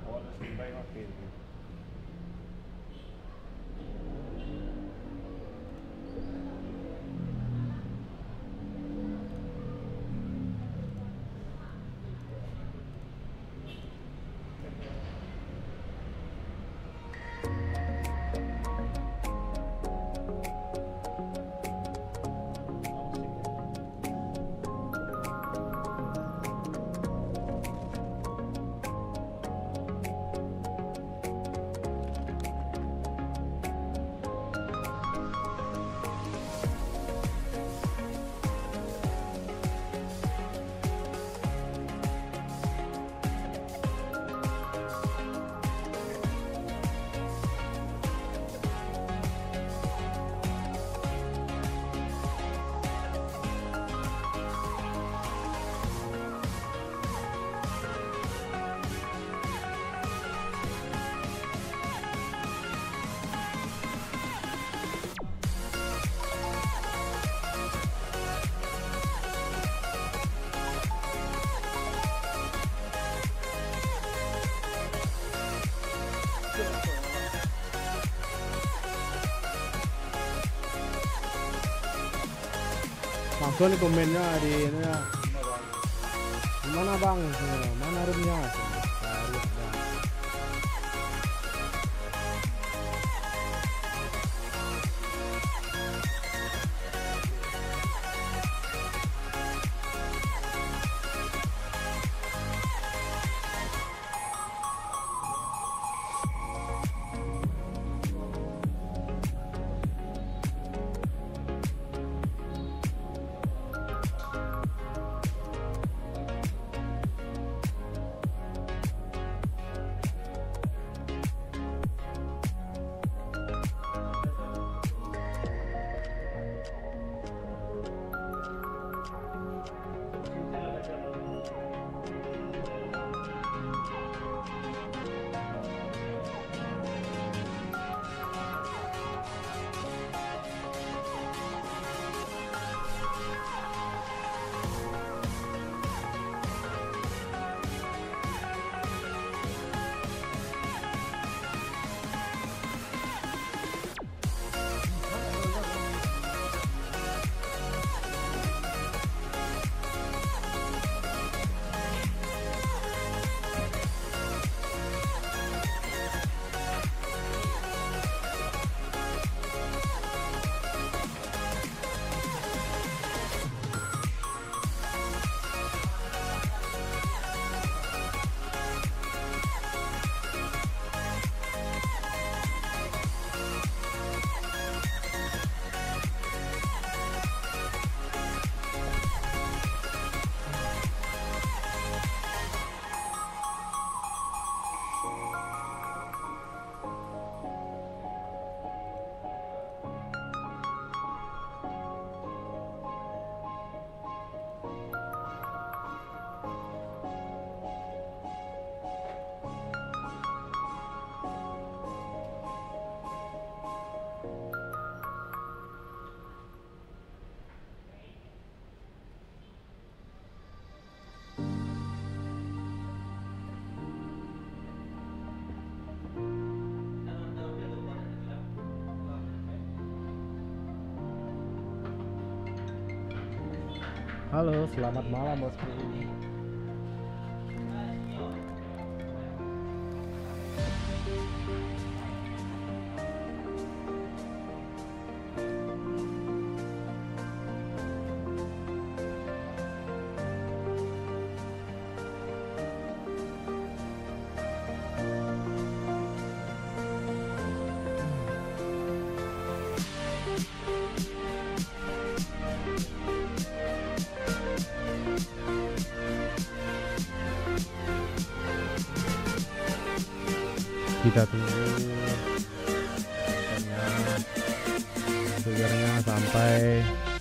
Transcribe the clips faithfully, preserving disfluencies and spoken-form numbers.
Langsung nih komennya di ini ya. Mana bang? Mana roomnya? Cari ada. Halo, selamat malam bosku. Kita tunggu sugarnya sampai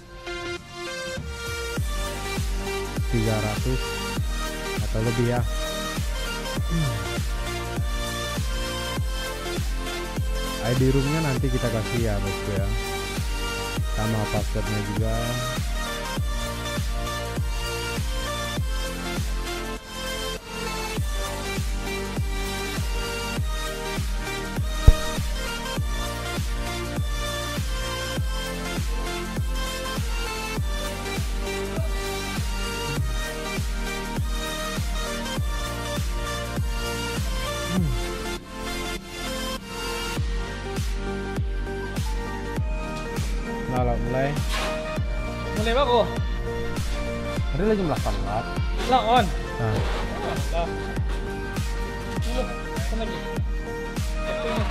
tiga ratus atau lebih ya. I D roomnya nanti kita kasih ya bosku ya, sama passwordnya juga. mulai. Mulai ba ko? Ada lagi melakukan lah. Lakon. Nah. Lah. Look, apa lagi? Ito na.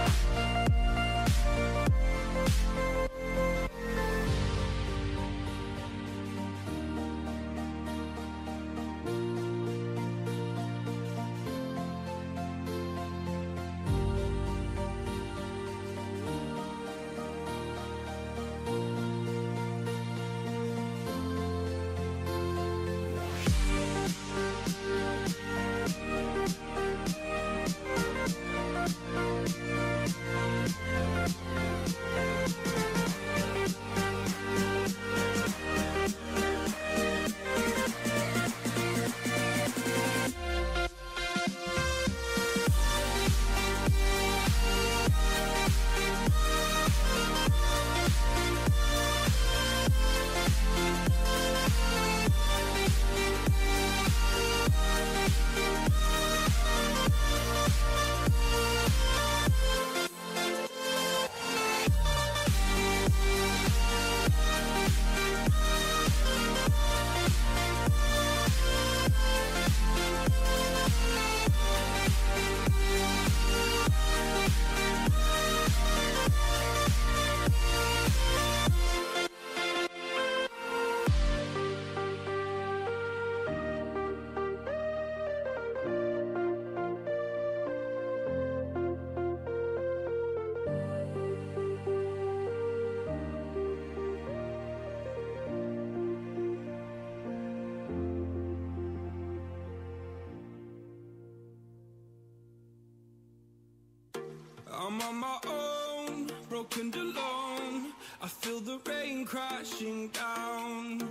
I'm on my own, broken alone. I feel the rain crashing down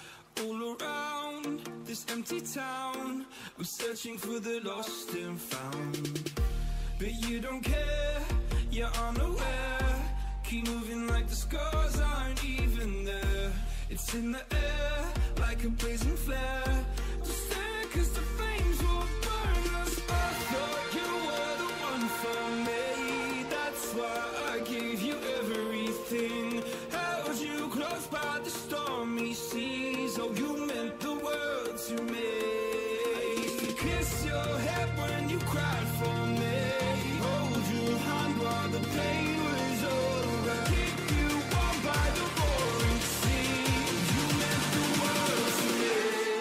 all around this empty town. I'm searching for the lost and found, but you don't care, you're unaware. Keep moving like the scars aren't even there. It's in the air like a blazing flare. Just stare 'cause the flames will burn us. I thought you were the one for me. Why I gave you everything, held you close by the stormy seas. Oh, you meant the world to me. I used to kiss your head when you cried for me, hold your hand while the pain was over, keep you warm by the roaring sea. You meant the world to me.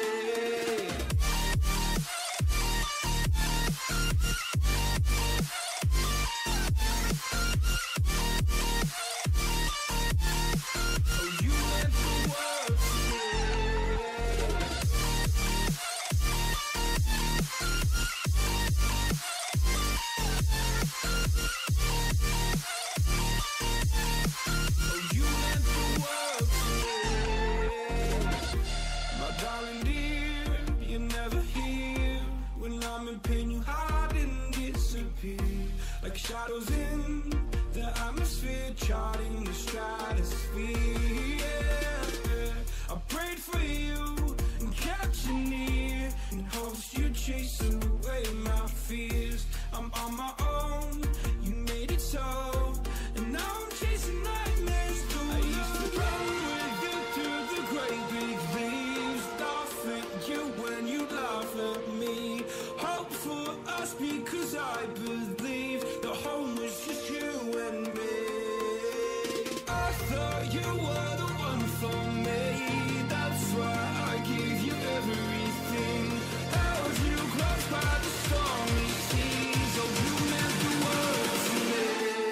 Like shadows in the atmosphere, charting the stratosphere. Yeah. I prayed for you and kept you near, in hopes you'd chase away my fears. I'm on my own, you made it so, and now I'm chasing nightmares through. I used to run with you through the great big leaves, laugh at you when you laugh at me, hope for us because I believe the home was just you and me. I thought you were the one for me, that's why I gave you everything, held you close by the stormy seas. Oh, you meant the world to me.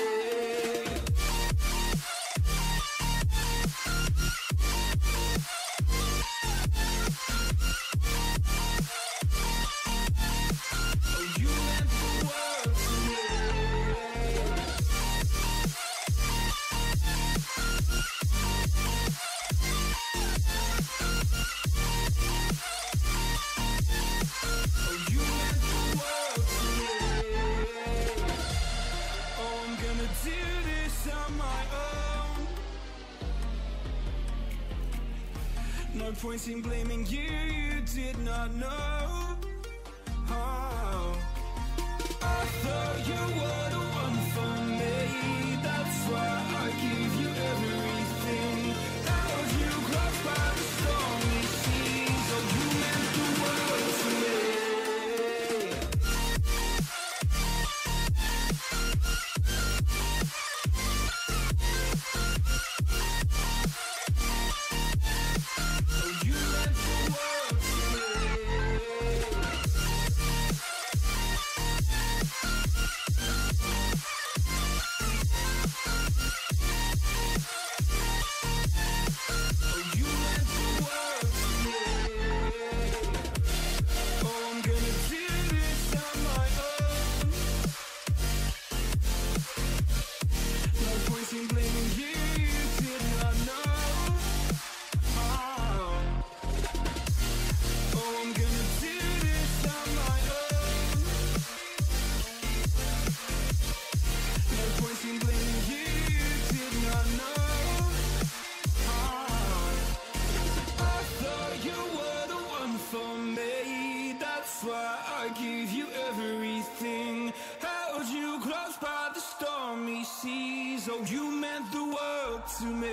Oh, you meant the world to me. Oh, you meant the world to me. Oh, I'm gonna do this on my own. No point in blaming you, you did not know. Oh, I thought you were the one for me, that's why I gave you everything, I gave you everything, held you close by the stormy seas. Oh, you meant the world to me.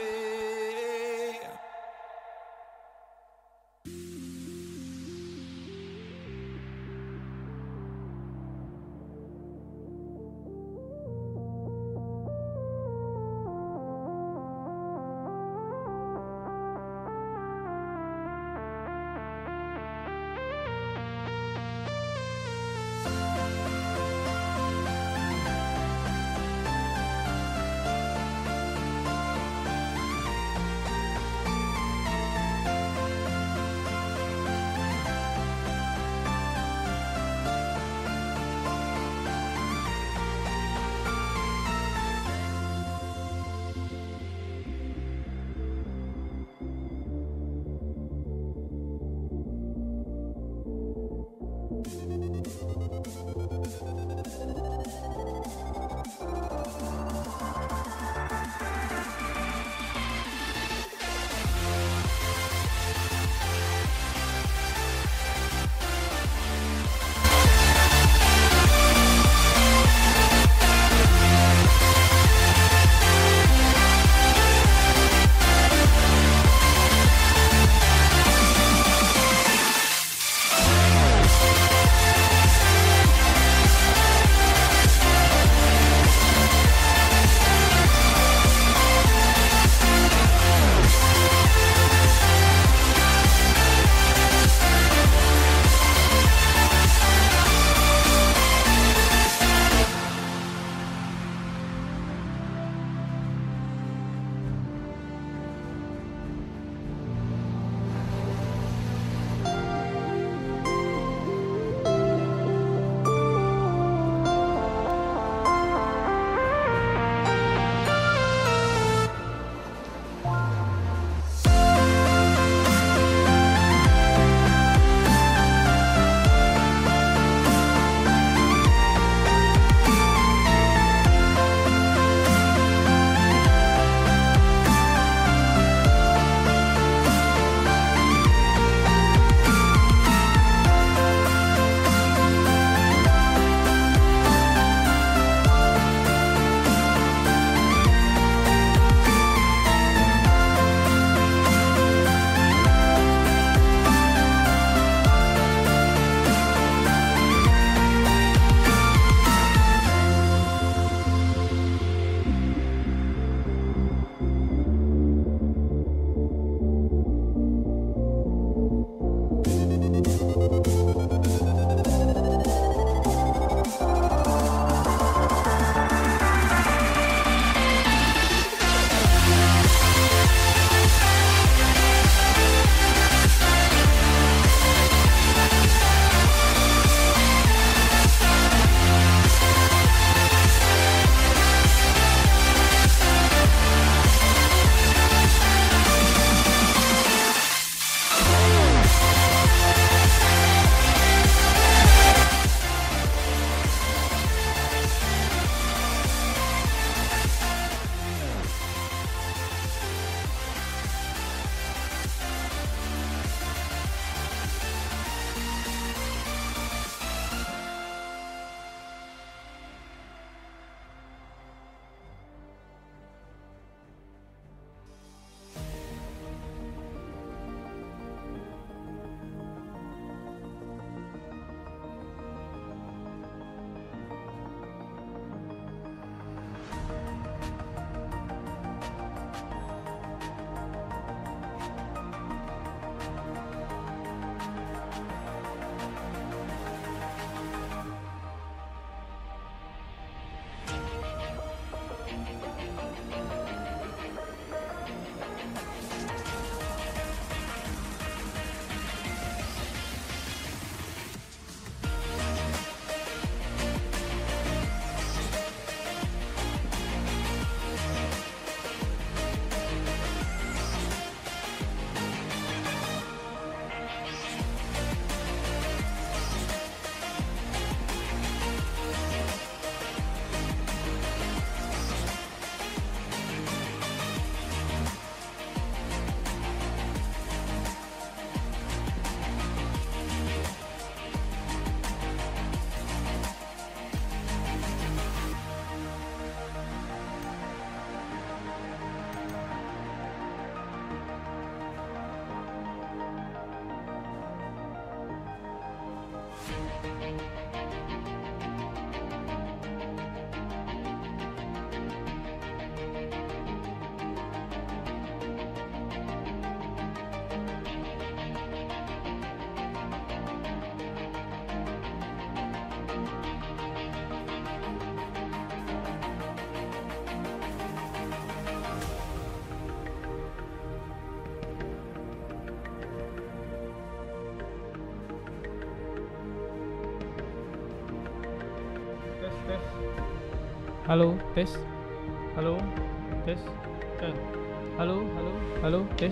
Halo, tes. Halo, tes. Kan. Halo, halo, halo, tes.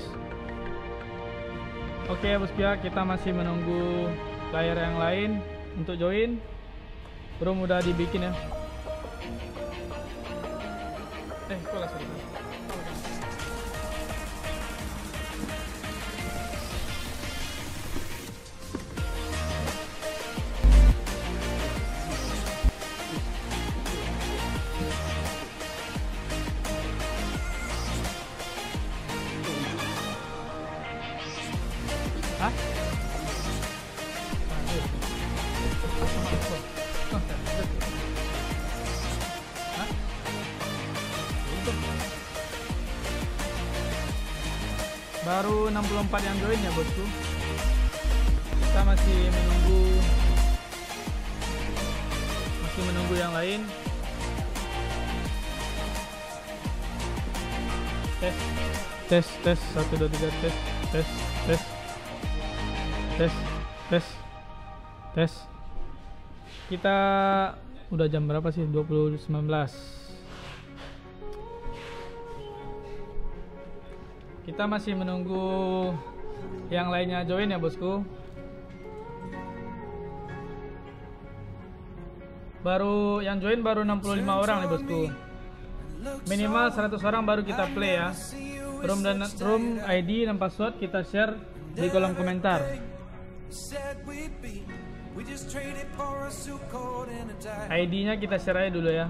Oke ya bosku ya, kita masih menunggu player yang lain untuk join. Room udah dibikin ya. Eh, kok langsung di sini? Hah? Hah? Baru enam puluh empat yang join ya bosku. Kita masih menunggu Masih menunggu yang lain. Tes Tes tes satu dua tiga tes tes tes tes tes tes. Kita udah jam berapa sih? dua puluh sembilan belas. Kita masih menunggu yang lainnya join ya bosku. Baru yang join baru enam puluh lima orang nih bosku. Minimal seratus orang baru kita play ya. Room dan room I D dan password kita share di kolom komentar. I D-nya kita share aja dulu ya.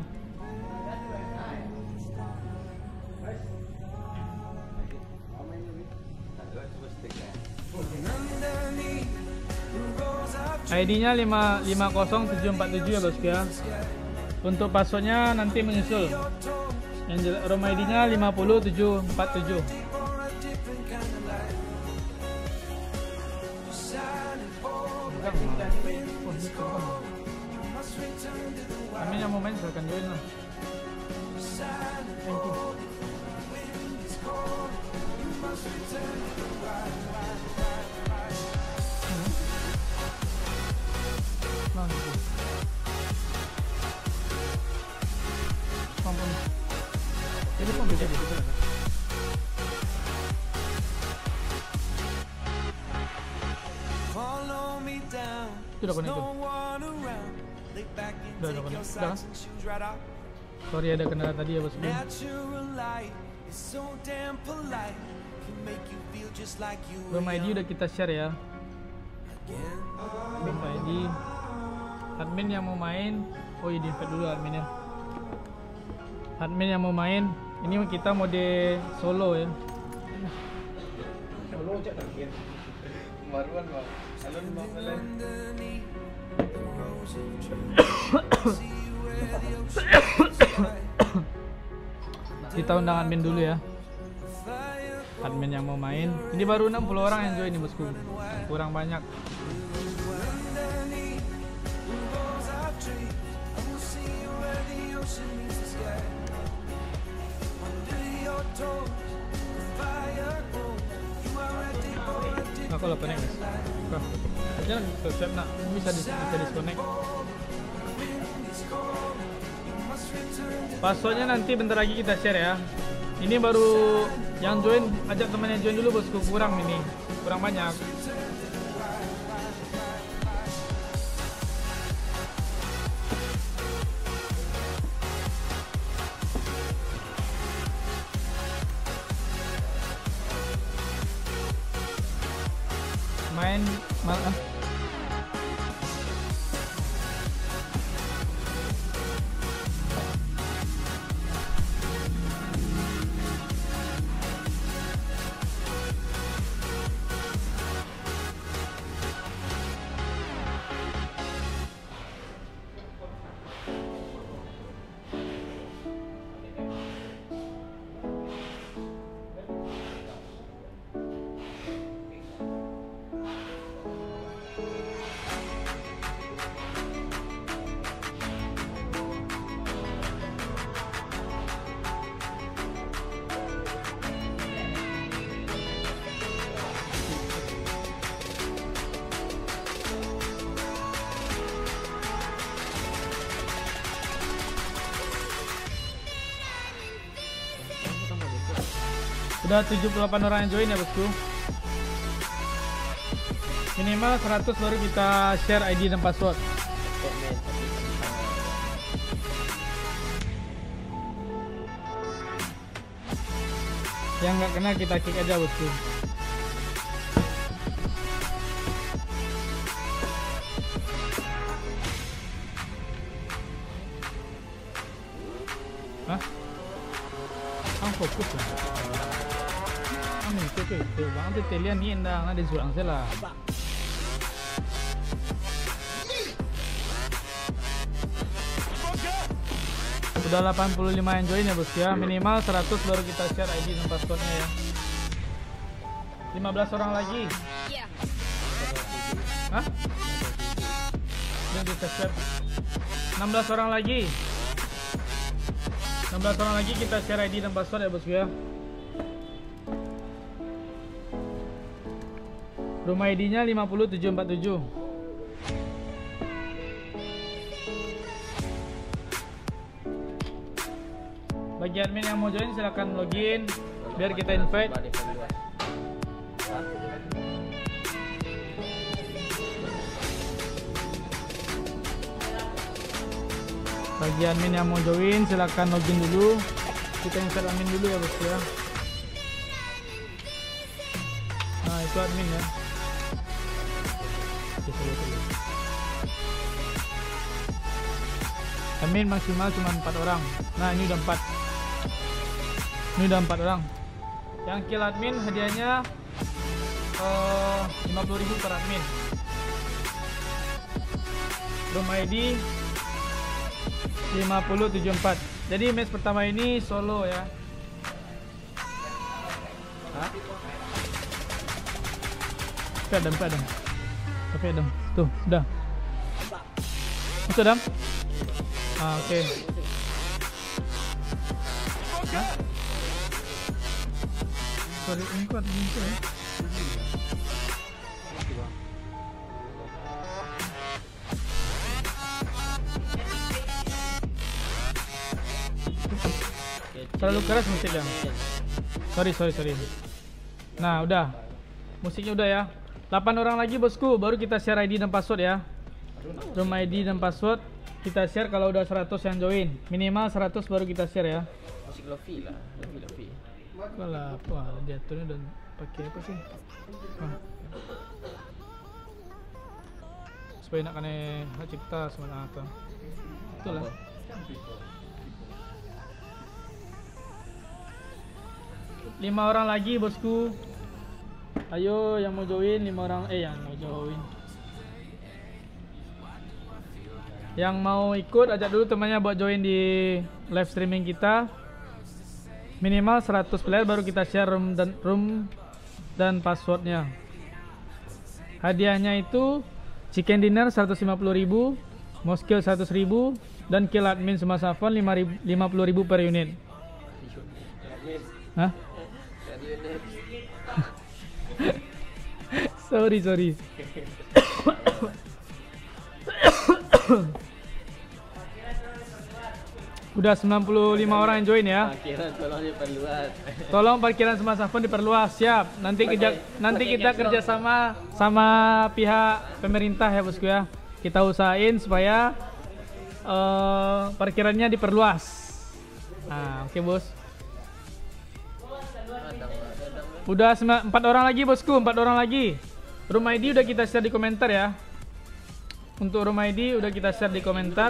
I D-nya lima lima nol tujuh empat tujuh ya bosku ya. Untuk passwordnya nanti menyusul. Yang room I D-nya lima nol tujuh empat tujuh. Amin yang mau main silahkan join lah. Thank you. Nah, gitu. Ampun. Jadi kok bisa gitu kan? Udah connect tuh. Udah, udah connect. Udah kan? Sorry ada kendala tadi ya bosku. Room I D udah kita share ya. Room I D. Admin yang mau main, oh iya di invite dulu adminnya. Admin yang mau main, ini kita mode solo ya. Solo cek lagi. Kemaruan bang. Salon bang kalian. Kita undang admin dulu ya. Admin yang mau main. Ini baru enam puluh orang yang join nih bosku. Kurang banyak. Aku lupa nih guys. Jangan subscribe nak, bisa di bisa disconnect. Passwordnya nanti bentar lagi kita share ya. Ini baru yang join, ajak temannya join dulu bosku. Kurang ini, kurang banyak. Main malah Udah tujuh puluh delapan orang yang join ya bosku. Minimal seratus baru kita share I D dan password. Yang nggak kena kita kick aja bosku. Hah? Ang fokus lah. Ang itu ke itu. Bang tu telian ni endang ada suang sela. Udah delapan puluh lima yang join ya bosku ya. Minimal seratus baru kita share I D dan passwordnya ya. lima belas orang lagi. Hah? Belum kita share. enam belas orang lagi. enam belas orang lagi kita share I D dan password ya bosku ya. Rumah I D-nya lima nol tujuh empat tujuh. Bagi admin yang mau join silahkan login biar kita invite. Bagi admin yang mau join silahkan login dulu. Kita invite admin dulu ya bosku ya. Nah itu admin ya. Admin maksimal cuma empat orang. Nah ini udah empat. Ini udah empat orang. Yang kill admin hadiahnya uh, lima puluh ribu per admin. Room I D lima nol tujuh empat. Jadi match pertama ini solo ya. Hah? Pedam, pedam. Pedam. Tuh, udah. Masuk dam? Ah, oke. Okay. Hah? Sorry, ini kuat ini ya. Terlalu keras musiknya. Sorry, sorry, sorry. Nah, udah. Musiknya udah ya. delapan orang lagi bosku, baru kita share I D dan password ya. Room I D dan password kita share kalau udah seratus yang join. Minimal seratus baru kita share ya. Musik lofi lah, lofi lofi. Walah, wah dia tuh udah pakai apa sih? Ah. Supaya nak kena hak cipta sebenarnya apa? Itulah. Lima orang lagi bosku. Ayo yang mau join lima orang eh yang mau join. Yang mau ikut ajak dulu temannya buat join di live streaming kita. Minimal seratus player baru kita share room dan room dan passwordnya. Hadiahnya itu chicken dinner seratus lima puluh ribu, moskill seratus ribu, dan kill admin semasa phone lima puluh ribu per unit. Hah? Sorry, sorry. Udah sembilan puluh lima orang yang join ya. Parkiran tolong diperluas. Tolong parkiran semasa phone diperluas, siap. Nanti kerja nanti kita kerjasama sama pihak pemerintah ya bosku ya. Kita usahain supaya uh, parkirannya diperluas. Nah, oke okay, bos. Udah empat orang lagi bosku, empat orang lagi. Room I D udah kita share di komentar ya. Untuk room I D udah kita share di komentar.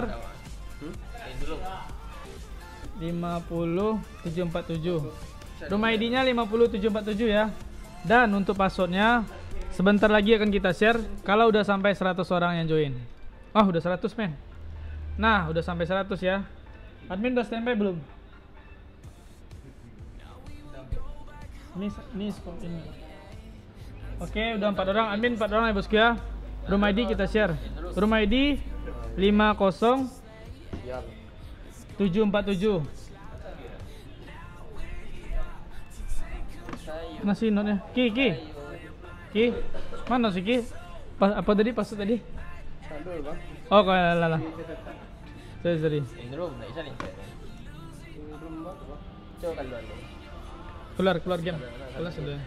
lima nol tujuh empat tujuh. Room I D-nya lima nol tujuh empat tujuh ya. Dan untuk passwordnya sebentar lagi akan kita share kalau udah sampai seratus orang yang join. Oh, udah seratus men. Nah, udah sampai seratus ya. Admin udah standby belum? Ini ini spot ini. Oke, udah empat orang. Admin empat orang ya bosku ya. Room I D kita share. Room I D lima nol tujuh empat tujuh. Mana sih notnya? Ki, Ki. Ki. Mana sih Ki? Pas, apa tadi password tadi? Oh, kalah lah. Sorry, sorry. In room, tak bisa ni. Coba kalau Keluar, keluar game. Keluar sudah.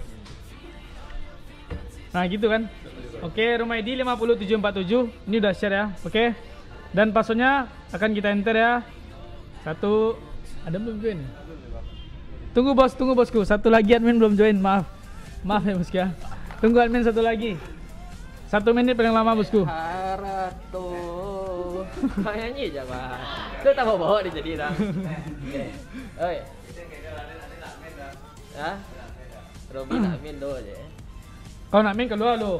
Nah gitu kan. Oke, room I D lima nol tujuh empat tujuh. Ini udah share ya. Oke. Dan passwordnya akan kita enter ya. Satu. Ada belum join? Tunggu bos, tunggu bosku. Satu lagi admin belum join. Maaf. Maaf ya bosku ya. Tunggu admin satu lagi. Satu menit paling lama bosku. Harato. Kayaknya aja pak. Itu tak mau bawa dia jadi dah. Oi. Hah? Robin admin do aja. Kau nak main keluar lo.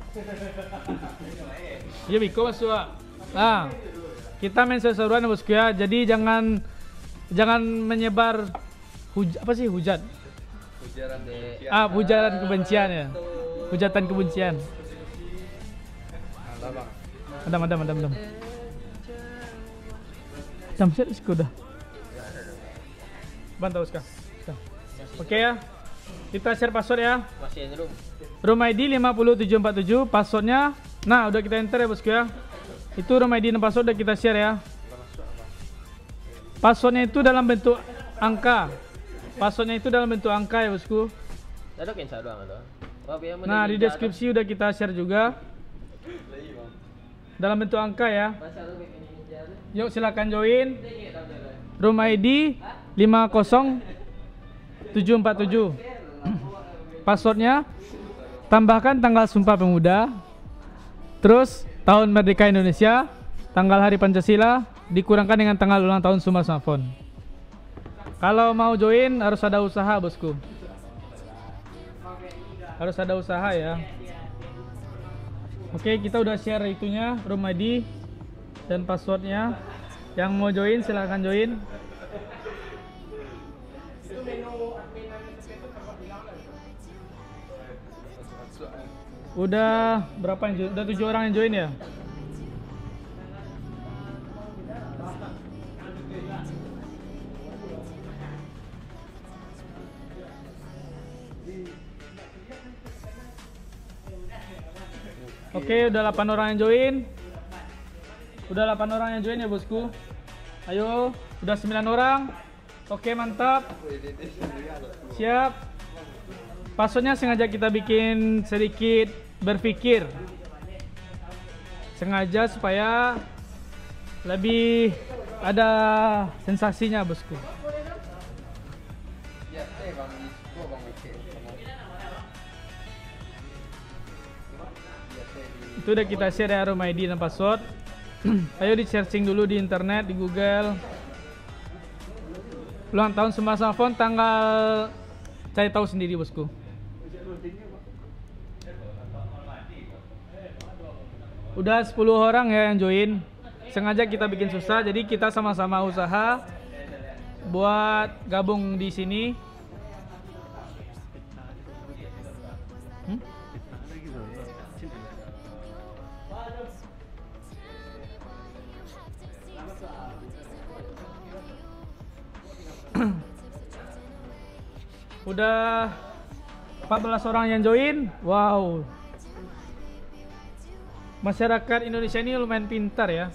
Ya Biko masuk. Ah. Kita main seru-seruan ya bosku ya. Jadi jangan jangan menyebar huj apa sih hujat? Hujaran deh. Ah, hujaran kebencian ya. Hujatan kebencian. Madam, madam, madam, madam. Jam set sudah. Bantau sekarang. Oke ya. Kita share password ya. Masih room. Room I D lima nol tujuh empat tujuh, passwordnya. Nah, udah kita enter ya bosku ya. Itu room I D dan password udah kita share ya. Passwordnya itu dalam bentuk angka. Passwordnya itu dalam bentuk angka ya bosku. Ada cancel doang atau? Nah, di deskripsi udah kita share juga. Dalam bentuk angka ya. Yuk silakan join. Room I D lima nol tujuh empat tujuh. Passwordnya tambahkan tanggal Sumpah Pemuda, terus tahun Merdeka Indonesia, tanggal Hari Pancasila, dikurangkan dengan tanggal ulang tahun Sumber Smartphone. Kalau mau join harus ada usaha bosku. Harus ada usaha ya. Oke, kita udah share itunya, room I D dan passwordnya. Yang mau join silahkan join. Udah berapa yang join? Udah tujuh orang yang join ya? Oke, udah delapan orang yang join. Udah delapan orang yang join ya bosku. Ayo, udah sembilan orang. Oke, mantap. Siap. Passwordnya sengaja kita bikin sedikit berpikir. Sengaja supaya lebih ada sensasinya bosku. Itu udah kita share ya room I D dan password. Ayo di searching dulu di internet, di Google. Ulang tahun Sumber Smartphone tanggal saya tahu sendiri bosku. Udah sepuluh orang ya yang join. Sengaja kita bikin susah, jadi kita sama-sama usaha buat gabung di sini. Hmm? Udah empat belas orang yang join. Wow. Masyarakat Indonesia ini lumayan pintar ya.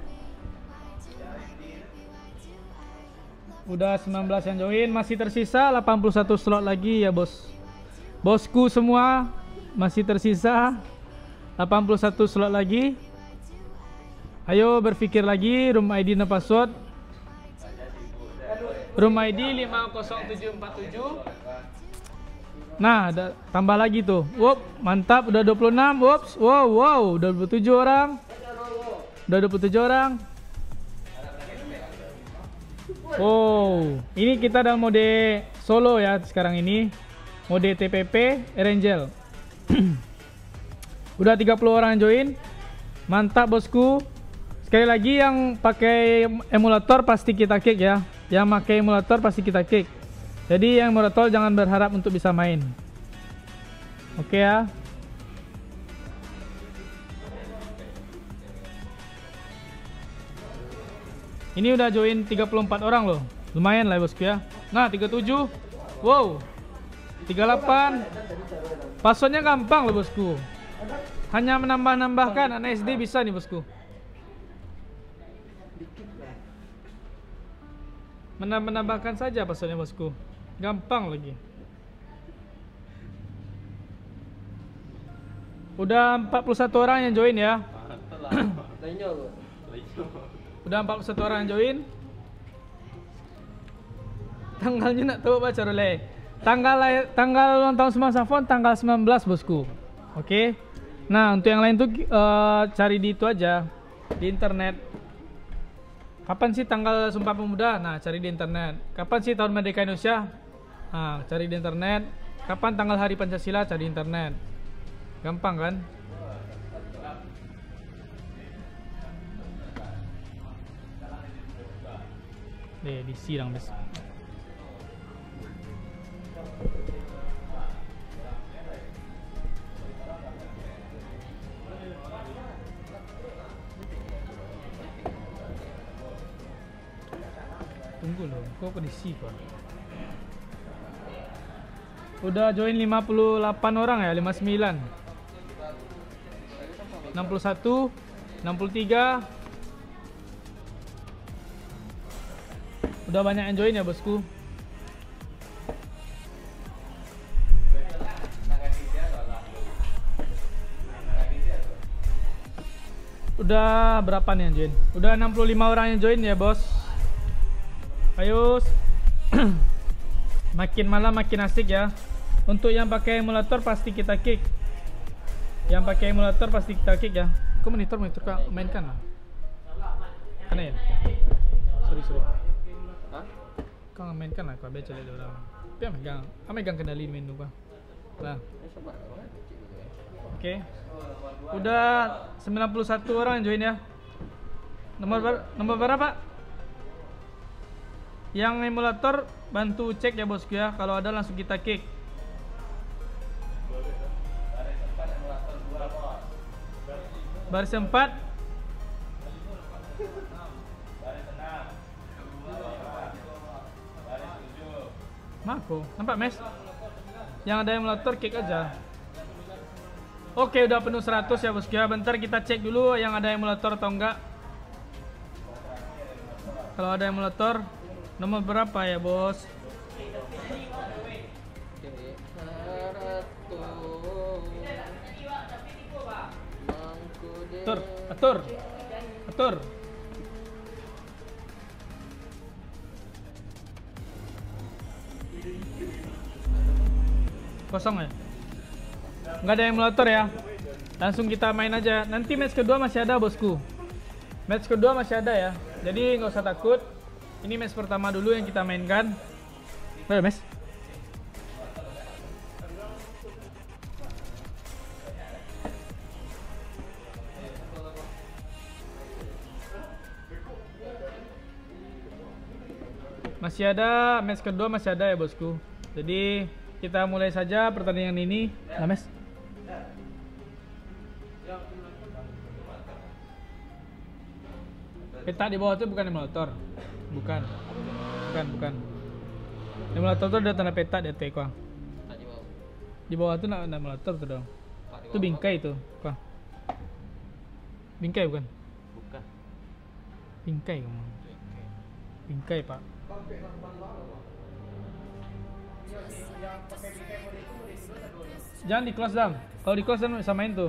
Udah sembilan belas yang join, masih tersisa delapan puluh satu slot lagi ya bos. Bosku semua masih tersisa delapan puluh satu slot lagi. Ayo berpikir lagi, room I D dan password. Room I D lima nol tujuh empat tujuh. Nah, ada tambah lagi tuh. Wop, mantap, udah dua puluh enam. Wops, wow, wow, udah dua puluh tujuh orang. Udah dua puluh tujuh orang. Wow, ini kita dalam mode solo ya sekarang ini. Mode T P P Erangel. Udah tiga puluh orang yang join. Mantap bosku. Sekali lagi yang pakai emulator pasti kita kick ya. Yang pakai emulator pasti kita kick. Jadi yang emulator jangan berharap untuk bisa main. Oke ya. Ini udah join tiga puluh empat orang loh. Lumayan lah bosku ya. Nah, tiga puluh tujuh. Wow. tiga puluh delapan. Passwordnya gampang loh bosku. Hanya menambah-nambahkan, anak S D bisa nih bosku. Menambah-nambahkan saja passwordnya bosku. Gampang lagi. Udah empat puluh satu orang yang join ya. Udah empat puluh satu orang yang join. Tanggalnya nak tahu baca Rule. Tanggal tanggal ulang tahun Smart Smartphone tanggal sembilan belas bosku. Oke. Nah, untuk yang lain tuh uh, cari di itu aja di internet. Kapan sih tanggal Sumpah Pemuda? Nah, cari di internet. Kapan sih tahun Merdeka Indonesia? Nah, cari di internet. Kapan tanggal Hari Pancasila? Cari di internet. Gampang kan? Nih, di sidang bes. Tunggu loh, kok kondisi kok. Udah join lima puluh delapan orang ya, lima puluh sembilan. enam puluh satu, enam puluh tiga. Udah banyak yang join ya, bosku. Udah berapa nih yang join? Udah enam puluh lima orang yang join ya, bos. Ayo. Makin malam makin asik ya. Untuk yang pakai emulator pasti kita kick. Yang pakai emulator pasti kita kick ya. Kok monitor monitor kau mainkan lah. Aneh ya? Sorry sorry. Hah? Kau mainkan lah kau baca lihat orang. Tapi megang, megang kendali menu kau. Lah. Oke. Okay. Udah sembilan puluh satu orang yang join ya. Nomor ber nomor berapa? Yang emulator bantu cek ya bosku ya. Kalau ada langsung kita kick. Baris empat. Mako, nampak mes? Yang ada emulator kick aja. Oke, udah penuh seratus ya bosku ya. Bentar kita cek dulu yang ada emulator atau enggak. Kalau ada emulator, nomor berapa ya bos? Atur, atur, atur. Kosong ya? Nggak ada emulator ya? Langsung kita main aja. Nanti match kedua masih ada bosku. Match kedua masih ada ya. Jadi nggak usah takut. Ini match pertama dulu yang kita mainkan. Baik, Mas. Masih ada, match kedua masih ada ya bosku. Jadi kita mulai saja pertandingan ini. Nah, Mas. Peta di bawah itu bukan emulator. Bukan. Bukan, bukan. Emulator itu ada tanda peta di atas kok. Di bawah itu nak emulator tuh dong. Itu bingkai itu, kok. Bingkai bukan? Bukan. Bingkai kamu. Bingkai, Pak. Jangan di close dam. Kalau di close dam bisa main tuh.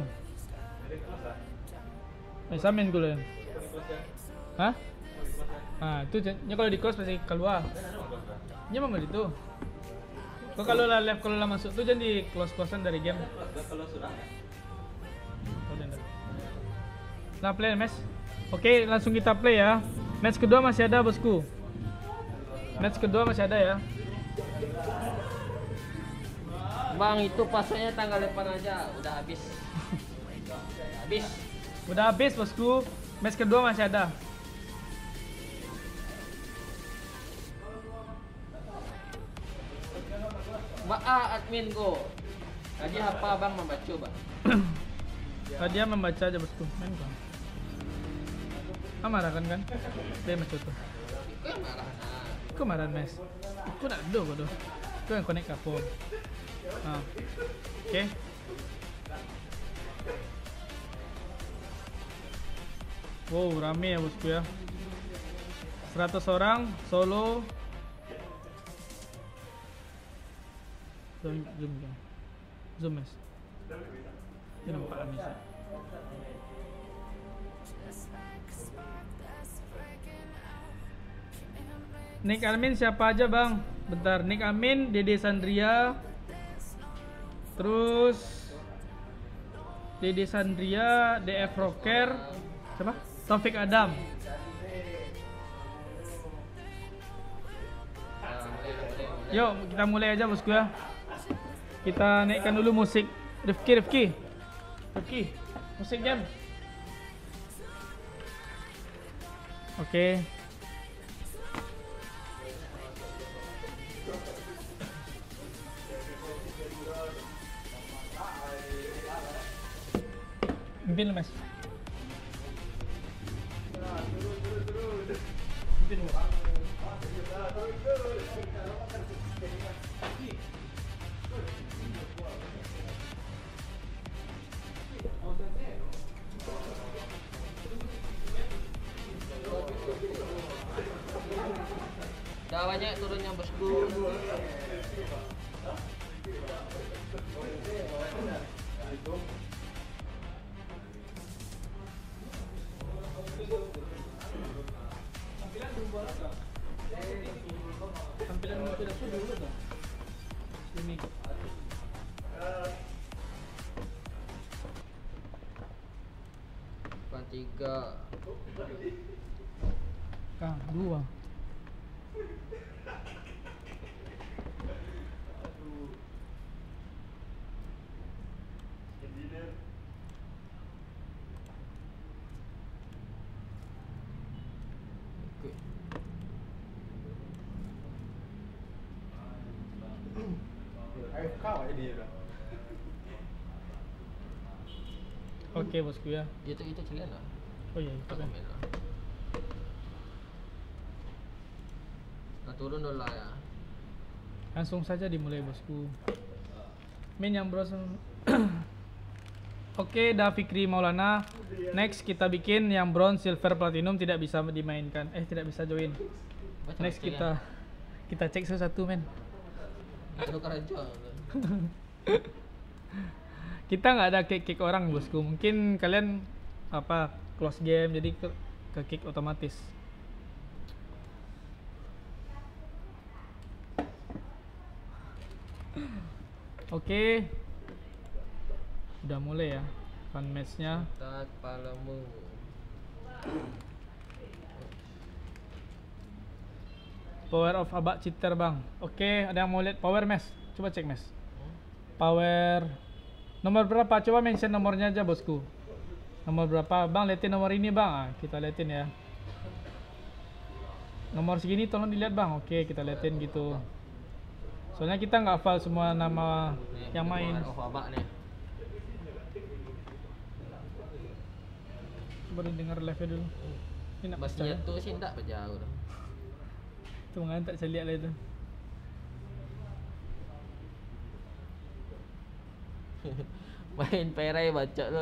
Bisa main gue. Hah? Nah, itu nya kalau di close pasti keluar. Nya memang gitu. Kok kalau lah left kalau lah masuk tuh jangan di close-closean dari game. Nah, play match. Oke, langsung kita play ya. Match kedua masih ada bosku. Match kedua masih ada ya. Bang, itu pasnya tanggal depan aja, udah habis. Habis. Udah habis bosku. Match kedua masih ada. Mbak A admin go. Tadi apa bang membaca bang? Tadi dia membaca aja bosku. Main bang. Ah, marah kan kan? Dia macam tu. Kau yang marah. Kau marah mes. Kau nak do kau do. Kau yang connect kapal. Ah. Okay. Wow, rame ya bosku ya. seratus orang solo. Zoom, zoom kan. Zoom mas. Ini nampak Amis. Ya. Nick Amin siapa aja bang? Bentar, Nick Amin, Dede Sandria, terus Dede Sandria, D F Rocker, siapa? Taufik Adam. Yuk kita mulai aja bosku ya. Kita naikkan dulu musik. Rifki, Rifki, Rifki, musik jam. Oke. Okay. Pimpin mas. Pimpin mas. Udah banyak turunnya bosku. Tampilan motivasi dulu dong. Ini. Bukan tiga. Kang dua. Oke bosku ya. Itu itu cilian lah. Oh iya itu Kita kan. komen lah. Nah turun dulu lah ya. Langsung saja dimulai bosku. Main yang bros. Oke, Da Fikri Maulana. Next kita bikin yang bronze, silver, platinum tidak bisa dimainkan. Eh tidak bisa join. Baca Next cilian. kita kita cek satu-satu men. Itu keraja. Kita nggak ada kick kick orang bosku. Mungkin kalian apa close game jadi ke, ke kick otomatis. Oke, udah mulai ya fun matchnya. Tak kepalamu. Power of Abak Citer bang. Oke, ada yang mau lihat power match? Coba cek match. Power nomor berapa? Coba mention nomornya aja bosku. Nomor berapa? Bang, liatin nomor ini bang. Ah, kita liatin ya. Nomor segini tolong dilihat bang. Oke, kita liatin gitu. Soalnya kita nggak hafal semua nama Nih, yang main. Power of Abak nih. Baru dengar live-nya dulu. Ini nak Basnya percaya. tuh sih enggak berjauh. Itu mengantar saya lihat lah itu. Main perai baca tu.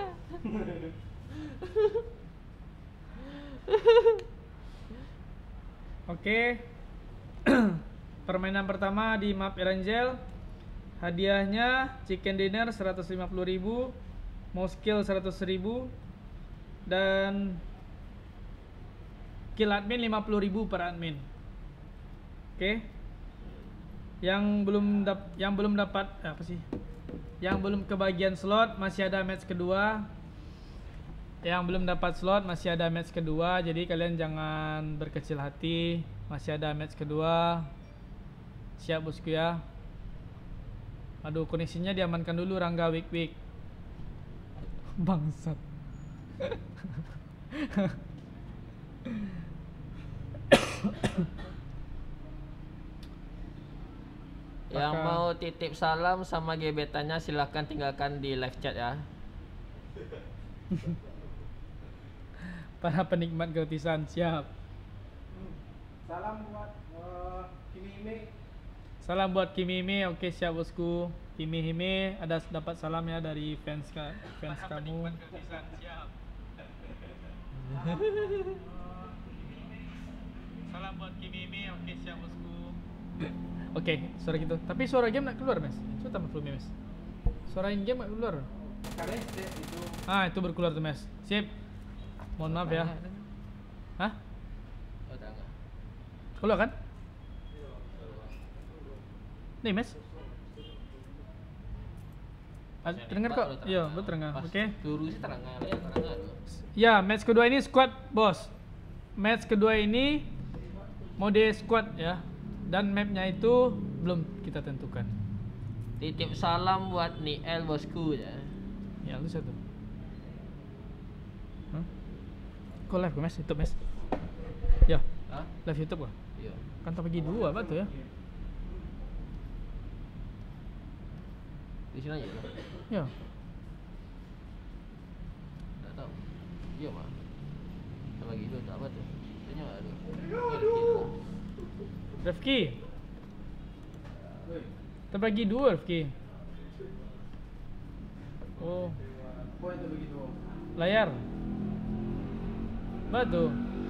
Oke. Permainan pertama di map Erangel. Hadiahnya chicken dinner seratus lima puluh ribu, mouse kill seratus ribu, dan kill admin lima puluh ribu per admin. Oke. Yang belum dap yang belum dapat eh, apa sih? Yang belum kebagian slot masih ada match kedua. Yang belum dapat slot masih ada match kedua. Jadi kalian jangan berkecil hati, masih ada match kedua. Siap bosku ya. Aduh, koneksinya diamankan dulu Rangga Wik Wik. Bangsat. Yang Maka- mau titip salam sama gebetannya silahkan tinggalkan di live chat ya. Para penikmat gratisan siap. Salam buat uh, Kimi. Salam buat Kimimi. Oke siap bosku. Kimi Hime ada dapat salam ya dari fans ka, fans kamu. Salam buat Kimimi. Oke siap bosku. Oke, suara gitu. Tapi suara game nak keluar, Mas. Coba tambah volume, Mas. Suara in game nak keluar. Karena itu Ah, itu berkeluar tuh, Mas. Sip. Mohon maaf ya. Hah? Oh, tak enggak. Keluar kan? Nih, Mas. Ah, dengar kok? Iya, betul terengah. Oke. Turu sih terang ya, terang tuh. Ya, match kedua ini squad, Bos. Match kedua ini mode squad ya. Dan mapnya itu belum kita tentukan. Titip salam buat Niel bosku ya. Ya, itu satu. Hah? Kok live Mas? YouTube, Mas? Ya, Hah? live YouTube kok. Iya. Kan tak bagi dua, apa tuh ya? Di sini aja lah. Ya. Tak tahu. Iya mah. Kita bagi dulu tak apa tuh. Tanya ada. Ada Rifki. Terbagi dua, Rifki. Oh, poin itu begitu. layar. Batu.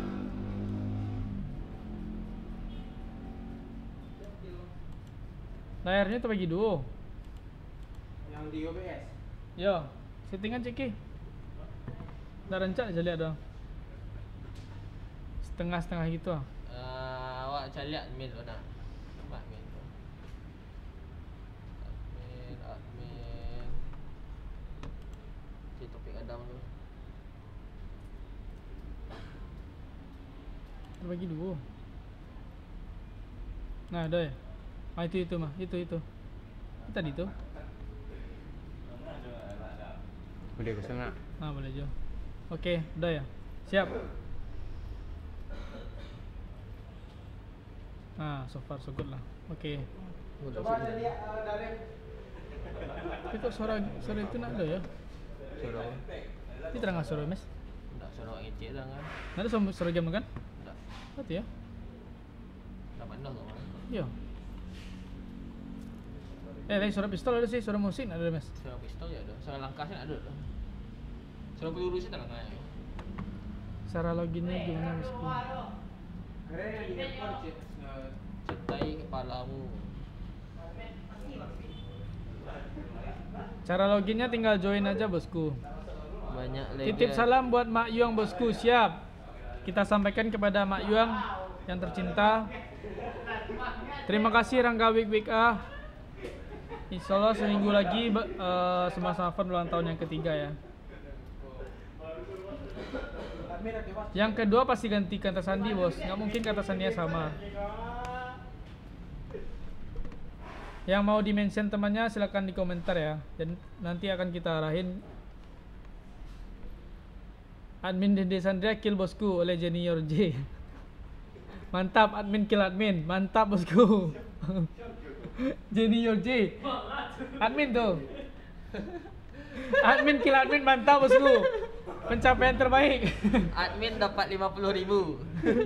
Layarnya terbagi dua. Yang di O B S. Ya, settingan ceki. Dah rancak aja lihat dong. Setengah-setengah gitu ah. Uh, awak cari admin tu nak. Admin tu. Admin, admin. Cik topik Adam tu. Terbagi dua. Nah, ada ya. Ah, itu itu mah, itu itu. Itu tadi tu. Udah kosong nak. Ah, boleh je. Okey, dah ya. Siap. Ah, so far so good lah. Okey. Coba ada lihat uh, dari Tapi kok suara suara itu nak ada ya? Suruh. Ini terang ah suara Mas. Tak suruh orang ngecek dah kan. Ada suara, suara game kan? Tak. Betul ya? Tak pandang kau. Ya. Eh, lagi suara pistol ada sih, suara musik ada Mas. Suruh pistol je ada. Suruh langkah sih ada dah. Suruh peluru sih tak langkah. Cara loginnya gimana Mas? Karena yang di handphone cek. Cetai kepalamu. Cara loginnya tinggal join aja bosku. Banyak lagi. Titip salam buat Mak Yuang bosku, siap. Kita sampaikan kepada Mak Yuang yang tercinta. Terima kasih Rangga Wik Wik ah. Insyaallah seminggu lagi uh, semasa Afan ulang tahun yang ketiga ya. Yang kedua pasti ganti kata sandi bos, nggak mungkin kata sandinya sama. Yang mau di-mention temannya silahkan di komentar ya. Dan nanti akan kita arahin. Admin Dede Sandria kill bosku oleh Junior J. Mantap admin kill admin, mantap bosku. Junior J. Admin tuh. Admin kill admin mantap bosku. Pencapaian terbaik. Admin dapat lima puluh ribu.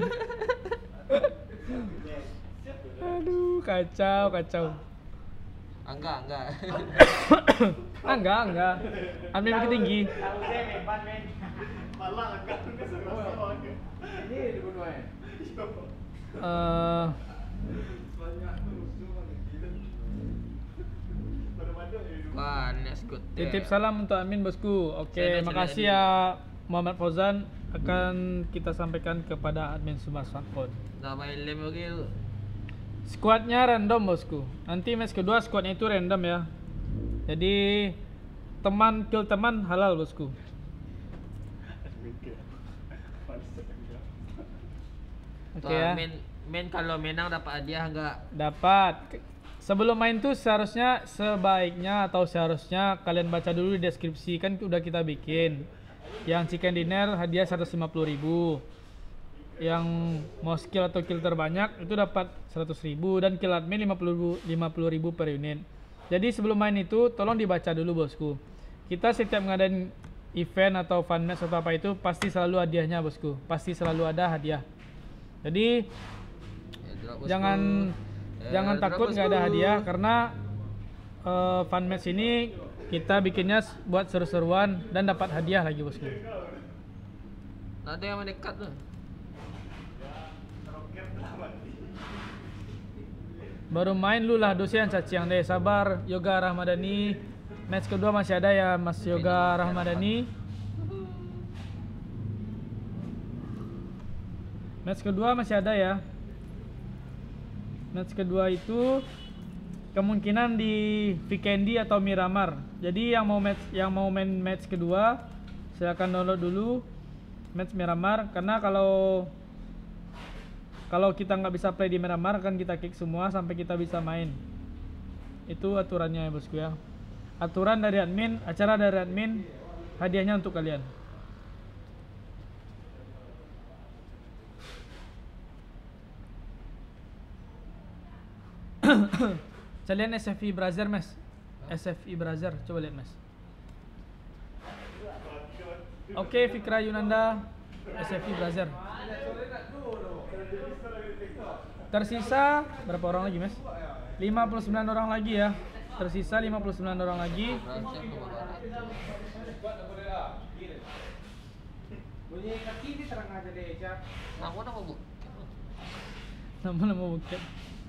Aduh, kacau, kacau. Angga, angga. Ah, enggak, enggak. Admin makin tinggi. Ini dibunuh ya. Eh, Wah, let's go. titip salam untuk admin bosku. Oke, Saya dah makasih cari ya Muhammad Fauzan. Akan kita sampaikan kepada admin Sumar Smartphone. Dah main lem lagi tu. Squadnya random bosku. Nanti match kedua squadnya itu random ya. Jadi teman kill teman halal bosku. Oke ya. Main, main kalau menang dapat hadiah enggak? Dapat. Sebelum main tuh seharusnya sebaiknya atau seharusnya kalian baca dulu di deskripsi, kan udah kita bikin. Yang chicken dinner hadiah seratus lima puluh ribu. Yang mau skill atau kill terbanyak itu dapat seratus ribu dan kill admin lima puluh ribu per unit. Jadi sebelum main itu tolong dibaca dulu bosku. Kita setiap ngadain event atau fun match atau apa itu pasti selalu hadiahnya bosku. Pasti selalu ada hadiah. Jadi Ya, drop bosku. jangan Ya, jangan drop takut nggak ada bosku. hadiah karena uh, fun match ini kita bikinnya s- buat seru-seruan dan dapat hadiah lagi bosku. Tak ada yang mendekat tu. Baru main lu lah dosen caciang deh. Sabar Yoga Rahmadani. Match kedua masih ada ya Mas Yoga Rahmadani. Match kedua masih ada ya. Match kedua itu kemungkinan di Vikendi atau Miramar. Jadi yang mau match yang mau main match kedua silakan download dulu match Miramar, karena kalau kalau kita nggak bisa play di Miramar kan kita kick semua sampai kita bisa main. Itu aturannya ya bosku ya. Aturan dari admin, acara dari admin, hadiahnya untuk kalian. Kalian S F I Brother mas, S F I Brother, coba lihat mas. Oke, Fikra Yunanda, S F I Brother. Tersisa berapa orang lagi mas? lima puluh sembilan orang lagi ya. Tersisa lima puluh sembilan orang lagi. Bunyi kaki ini terang aja deh, Cak. Nama-nama bu. Nama-nama buket.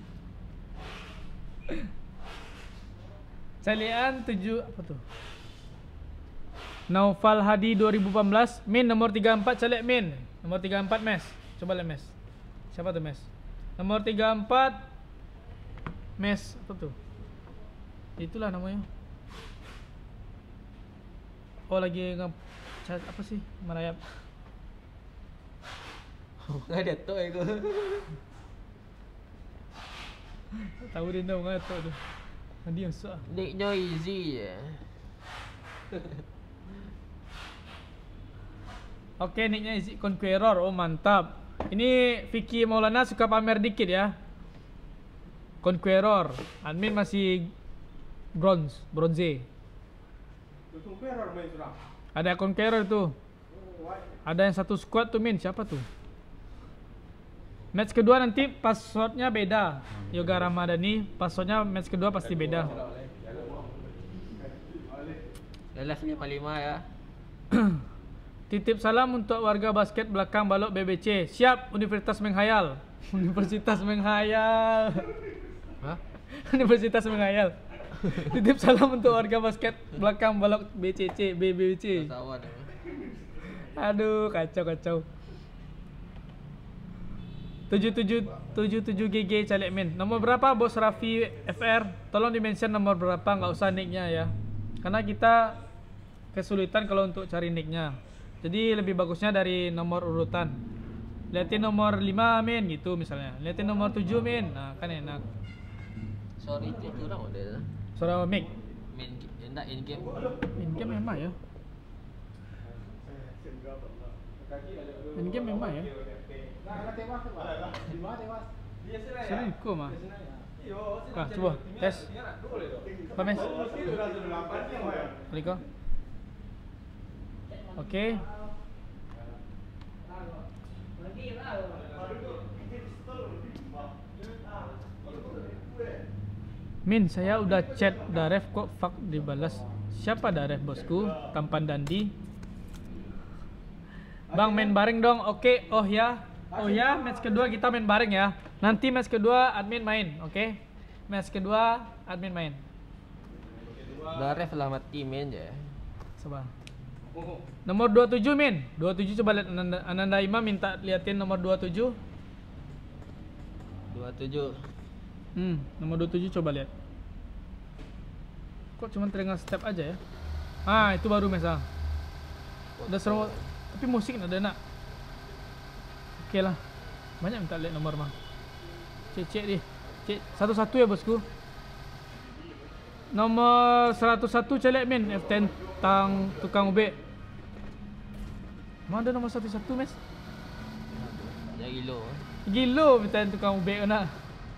Calian tujuh apa tuh? Naufal Hadi dua ribu delapan belas, min nomor tiga puluh empat calik min. Nomor tiga puluh empat mes. Coba lihat mes. Siapa tuh mes? Nomor tiga puluh empat mes apa tuh? Itulah namanya. Oh lagi nge apa sih? Merayap. Nggak ada tuh aku. Tahu dia tahu nggak tuh. Nanti yang susah. Nicknya easy ya. Oke, nicknya Easy Conqueror. Oh mantap. Ini Vicky Maulana suka pamer dikit ya. Conqueror. Admin masih bronze, bronze. Conqueror main surah. Ada Conqueror tuh. Ada yang satu squad tuh min. Siapa tuh? Match kedua nanti passwordnya beda. Yoga Ramadhani, passwordnya match kedua pasti beda. Lelas lima puluh lima ya. Titip salam untuk warga basket belakang balok B B C. Siap, Universitas Menghayal. Universitas Menghayal. Hah? Universitas Menghayal. Titip salam untuk warga basket belakang balok B C C, B B C. Kawan. Aduh, kacau kacau. tujuh tujuh tujuh tujuh G G Caleg Min. Nomor berapa Bos Raffi F R? Tolong di-mention nomor berapa, nggak usah nicknya ya. Karena kita kesulitan kalau untuk cari nicknya. Jadi lebih bagusnya dari nomor urutan. Liatin nomor lima Min gitu misalnya. Liatin nomor tujuh Min. Nah, kan enak. Sorry itu kurang ada. Suara mic. Main enak in game. In game memang ya. In game memang ya. Selingkuh mah. Nah, coba tes. Apa mes? Klik. Oke. Min, saya udah chat Daref kok fuck dibalas. Siapa Daref bosku? Tampan Dandi. Bang main bareng dong. Oke, oh ya. Oh ya, match kedua kita main bareng ya. Nanti match kedua admin main, oke? Match kedua admin main. Daref lah mati main je. Coba. Nomor dua puluh tujuh Min. dua puluh tujuh coba lihat Ananda, Ananda Imam minta liatin nomor dua puluh tujuh. dua puluh tujuh. Hmm, nomor dua puluh tujuh coba lihat. Kok cuma triangle step aja ya? Ah, itu baru misal. Udah seru. Tapi musik ada nak. Oke lah. Banyak minta lihat nomor mah. Cek cek di. Cek satu-satu ya bosku. Nomor seratus satu celek Min F sepuluh tang tukang ube. Mana ada nomor seratus satu mes? Ya gilo. Gilo minta tukang ube nak.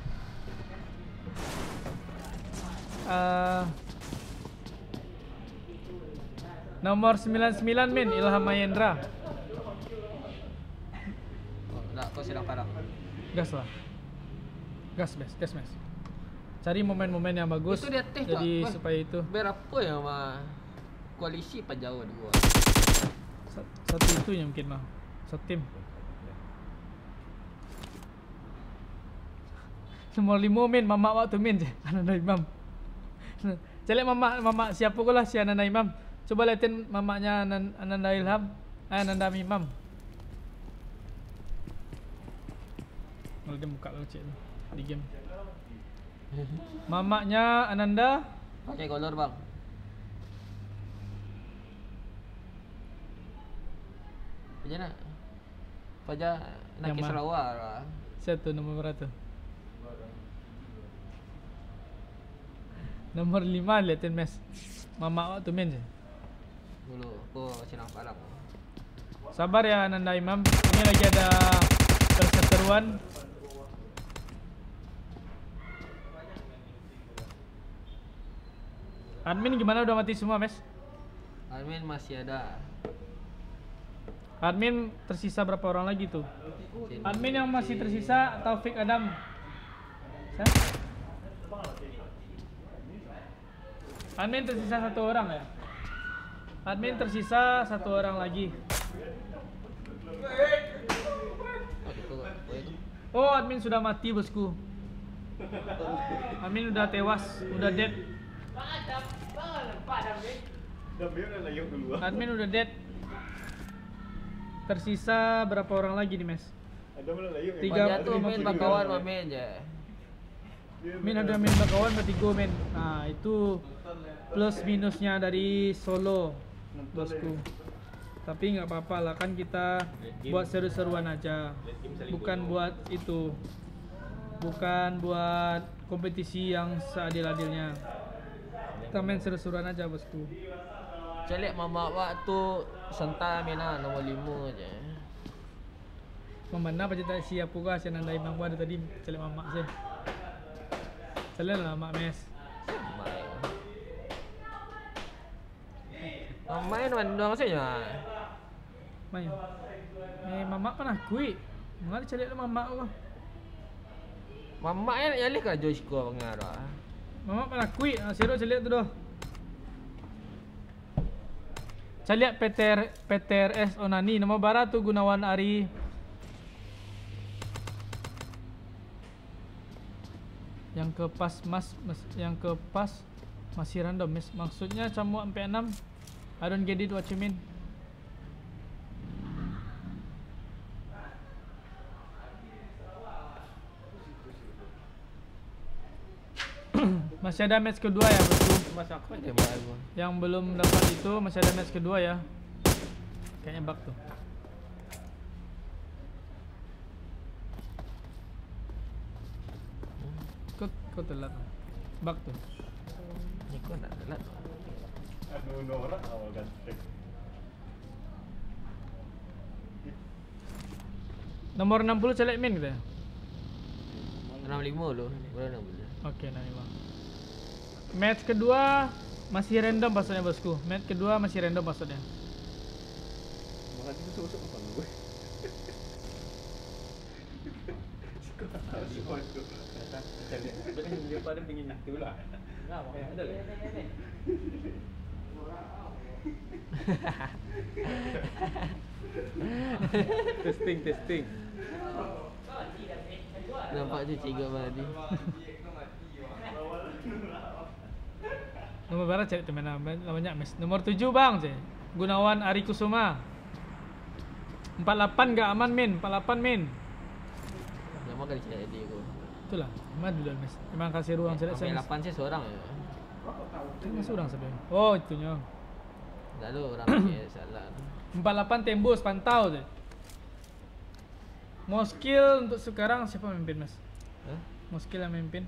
Uh, nomor sembilan puluh sembilan Min Ilham Mayendra. Oh, nak kau sedang parah. Gas lah. Gas mes, gas mes. Cari momen-momen yang bagus. Itu dia teh jadi tak? supaya itu. Berapa ya mah koalisi panjang dua. Satu itu yang mungkin mah. Satu tim. Nomor lima min, mamak waktu min je. Ananda Imam. Celek mamak mamak siapa ko lah si Ananda Imam. Coba liatin mamaknya Anan- Ananda Ilham, eh, Ananda Imam. Kalau dia buka lah cik tu di game. Mamaknya Ananda. Pakai kolor bang. Macam mana? Fajar nak Yang ke mana? Sarawak lah. Satu nombor berapa tu? Nomor lima liatin mes. Mamak waktu min je. Dulu aku senang palang. Sabar ya Ananda Imam. Ini lagi ada perseteruan. Admin gimana, udah mati semua mes? Admin masih ada. Admin tersisa berapa orang lagi tuh? Admin yang masih tersisa Taufik Adam. Siapa? Admin tersisa satu orang ya? Admin tersisa satu orang lagi. Oh, itu, oh, itu. Oh, admin sudah mati bosku. Admin udah tewas, udah dead. Admin udah dead. Tersisa berapa orang lagi nih mes? Tiga. Fajar tuh main bakawan main je. Min ada main bakawan berarti go men. Nah itu plus minusnya dari solo bosku. Tapi nggak apa-apa lah, kan kita buat seru-seruan aja, bukan buat itu, bukan buat kompetisi yang seadil-adilnya. Kita main seru-seruan aja bosku. Celek mama waktu sentai mina nomor lima je. Memana apa cerita siapa kah si Ananda Imam gua ada tadi celek mamak sih. Celek lah mak mes. Main. Oh, main mana maksudnya? Main. Eh mamak pernah kui. Mengalir celek lah mamak kau. Mama yang yang kah Joyce ko pengarah. Mamak pernah kui. Ah, siro celek tu doh. Celek P T R P T R S Onani nama barat tu Gunawan Ari. Yang ke pas mas, mas yang ke pas masih random mes. Maksudnya camuk sampai enam. I don't get it what you mean. Masih ada match kedua ya bosku. Masa aku dia baru. Yang belum dapat itu masih ada match kedua ya. Kayaknya bug tuh. Kau kau telat. Bug tuh. Ni kau nak telat. Anu norak awal kan. Nomor enam puluh celek min kita. enam lima dulu. Berapa enam puluh? Oke, enam lima. Match kedua masih random passwordnya bosku. Match kedua masih random passwordnya. Makan itu masuk apa gue? Dia pada pengin nak tu lah. Nah, makanya ada lah. Testing, testing. Nampak je cikgu tadi. Nomor berapa cari teman namanya mes. Nomor tujuh bang je. Gunawan Ari Kusuma. empat puluh delapan gak aman min, empat puluh delapan min. Lama kali cakap dia aku. Itulah, mana dulu mes. Memang kasih ruang celek Sampai saya. lapan sih seorang ya. Kan seorang sampai. Oh, itunya. Lalu orang dia salah. empat puluh delapan tembus pantau je. Mau skill untuk sekarang siapa memimpin mas? Hah? Mau skill yang memimpin?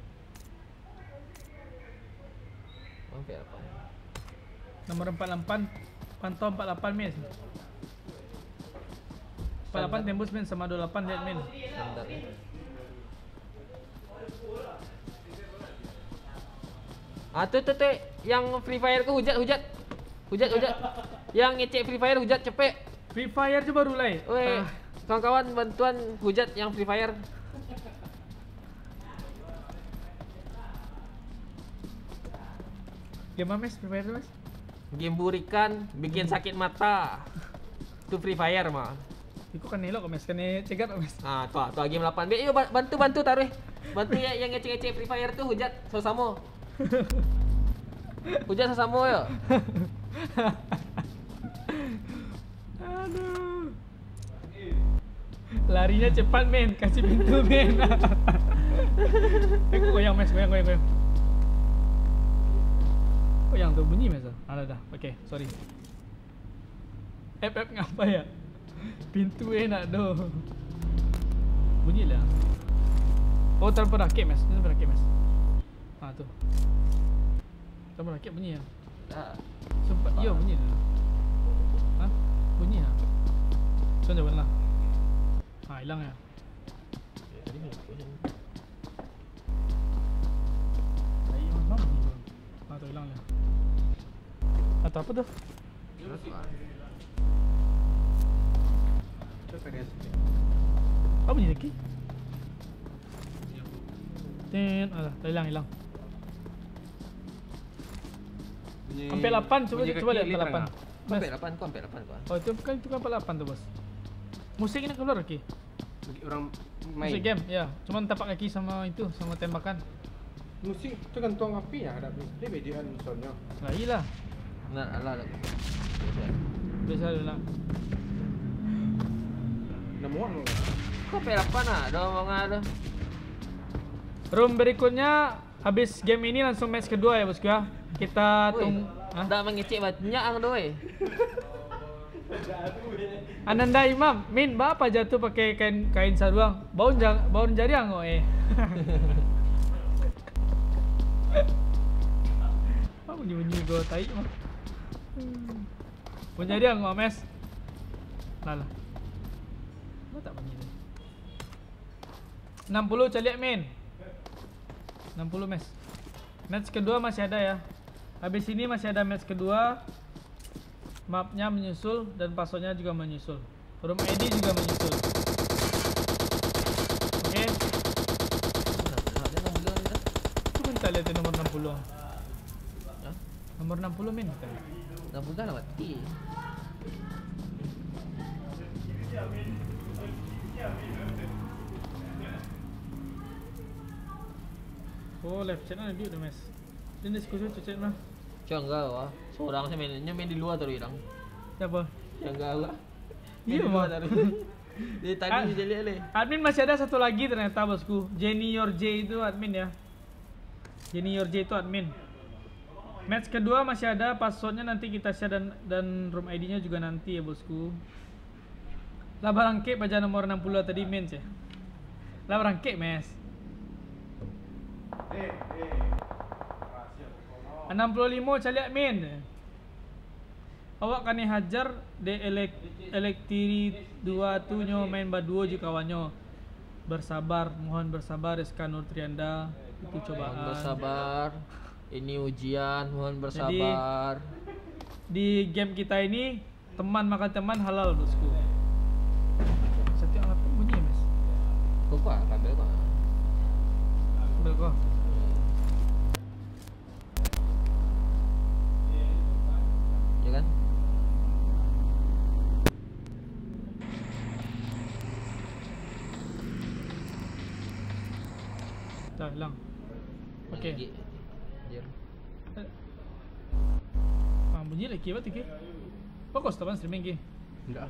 Sampai apa? Nomor empat puluh delapan pantau empat puluh delapan min. empat puluh delapan tembus min sama dua puluh delapan lihat min. Standar. Ah tu tu tu yang Free Fire ke hujat hujat. Hujat hujat. Yang ngecek Free Fire hujat cepet. Free Fire tu baru lai. Weh, Ah, kawan-kawan bantuan hujat yang Free Fire. game apa mas? Free Fire tu mas? Game burikan bikin sakit mata. Itu Free Fire mah. Ikut kan elok kau mes, kan cegat kau mes. Ah, tu ah, tu ah, game lapan. Baik, yuk bantu bantu taruh. Bantu yang yang ngecek-ngecek Free Fire tu hujat sama-sama. Hujat sama-sama ya. Aduh. Larinya cepat men, kasih pintu men. Eh, goyang mes, goyang goyang goyang. Goyang tu bunyi mes. Ah dah dah. Okey, sorry. App app ngapa ya? Pintu enak doh. Bunyi lah. Oh, tanpa rakit mes. Tanpa rakit mes. Ah tu. Tanpa rakit bunyi ya. Tak. Sempat ya bunyi lah. Ha? Bunyi lah. Macam jawapan lah. Ha, hilang ya. Tadi ni aku yang Baik mana bunyi tu. Ha, tu hilang lah. Atau apa tu? Apa bunyi lagi? Ten, alah, dah hilang hilang. Sampai lapan, coba coba lihat sampai lapan. Kau ambil lapan, kau ambil lapan kau. Oh, itu kan itu kan sampai lapan tu, bos. Musik ini keluar lagi. Bagi orang main. Musik game, ya. Cuma tapak kaki sama itu, sama tembakan. Musik tu kan tuang api ya, ada dia median soalnya. Lah iyalah. Nak alah lah. Biasa dulu nak. enam orang. Kau ambil lapan ah, dah orang ada. Room berikutnya habis game ini langsung match kedua ya, bosku ya. Kita tunggu. Ha? Dah mengecek banyak ang doi. Ananda Imam, min bapa jatuh pakai kain kain saruang. Bau jang, bau jariang oh eh. Apa bunyi-bunyi gua tai mah. Bau jariang oh mes. Lah lah. Mana tak bunyi ni? enam puluh caliak min. enam puluh mes. Match kedua masih ada ya. Habis ini masih ada match kedua. Mapnya menyusul dan passwordnya juga menyusul. Room I D juga menyusul. Oke. Itu kan kita lihat nomor enam puluh. Hah? Nomor enam puluh min kita. enam puluh dah lah mati. Oh, left chat mana dia dah mes. Dia diskusi chat mah. Cang kau ah. Seorang saya mainnya main di luar tadi orang. Siapa? Yang kau lah. Iya mah. Dia tadi dia lihat leh. Admin masih ada satu lagi ternyata bosku. Jenny Your J itu admin ya. Jenny Your J itu admin. Match kedua masih ada, passwordnya nanti kita share dan dan room I D-nya juga nanti ya bosku. Lah barangke baca nomor enam puluh tadi main sih. Lah barangke mes. enam puluh lima caliak min. Awak kani hajar de elek elektri dua tu nyo main baduo je kawannya. Bersabar, mohon bersabar Rizka Nur Trianda. Itu cobaan. Mohon bersabar. Ini ujian, mohon bersabar. Jadi, di game kita ini teman makan teman halal bosku. Setiap apa bunyi mes? Kau apa? Kabel kau. Kabel kau. Ya kan? Dah hilang. Okey. Ya. Ah, bunyi lagi apa tu ke? Bagus taban streaming ke? Enggak.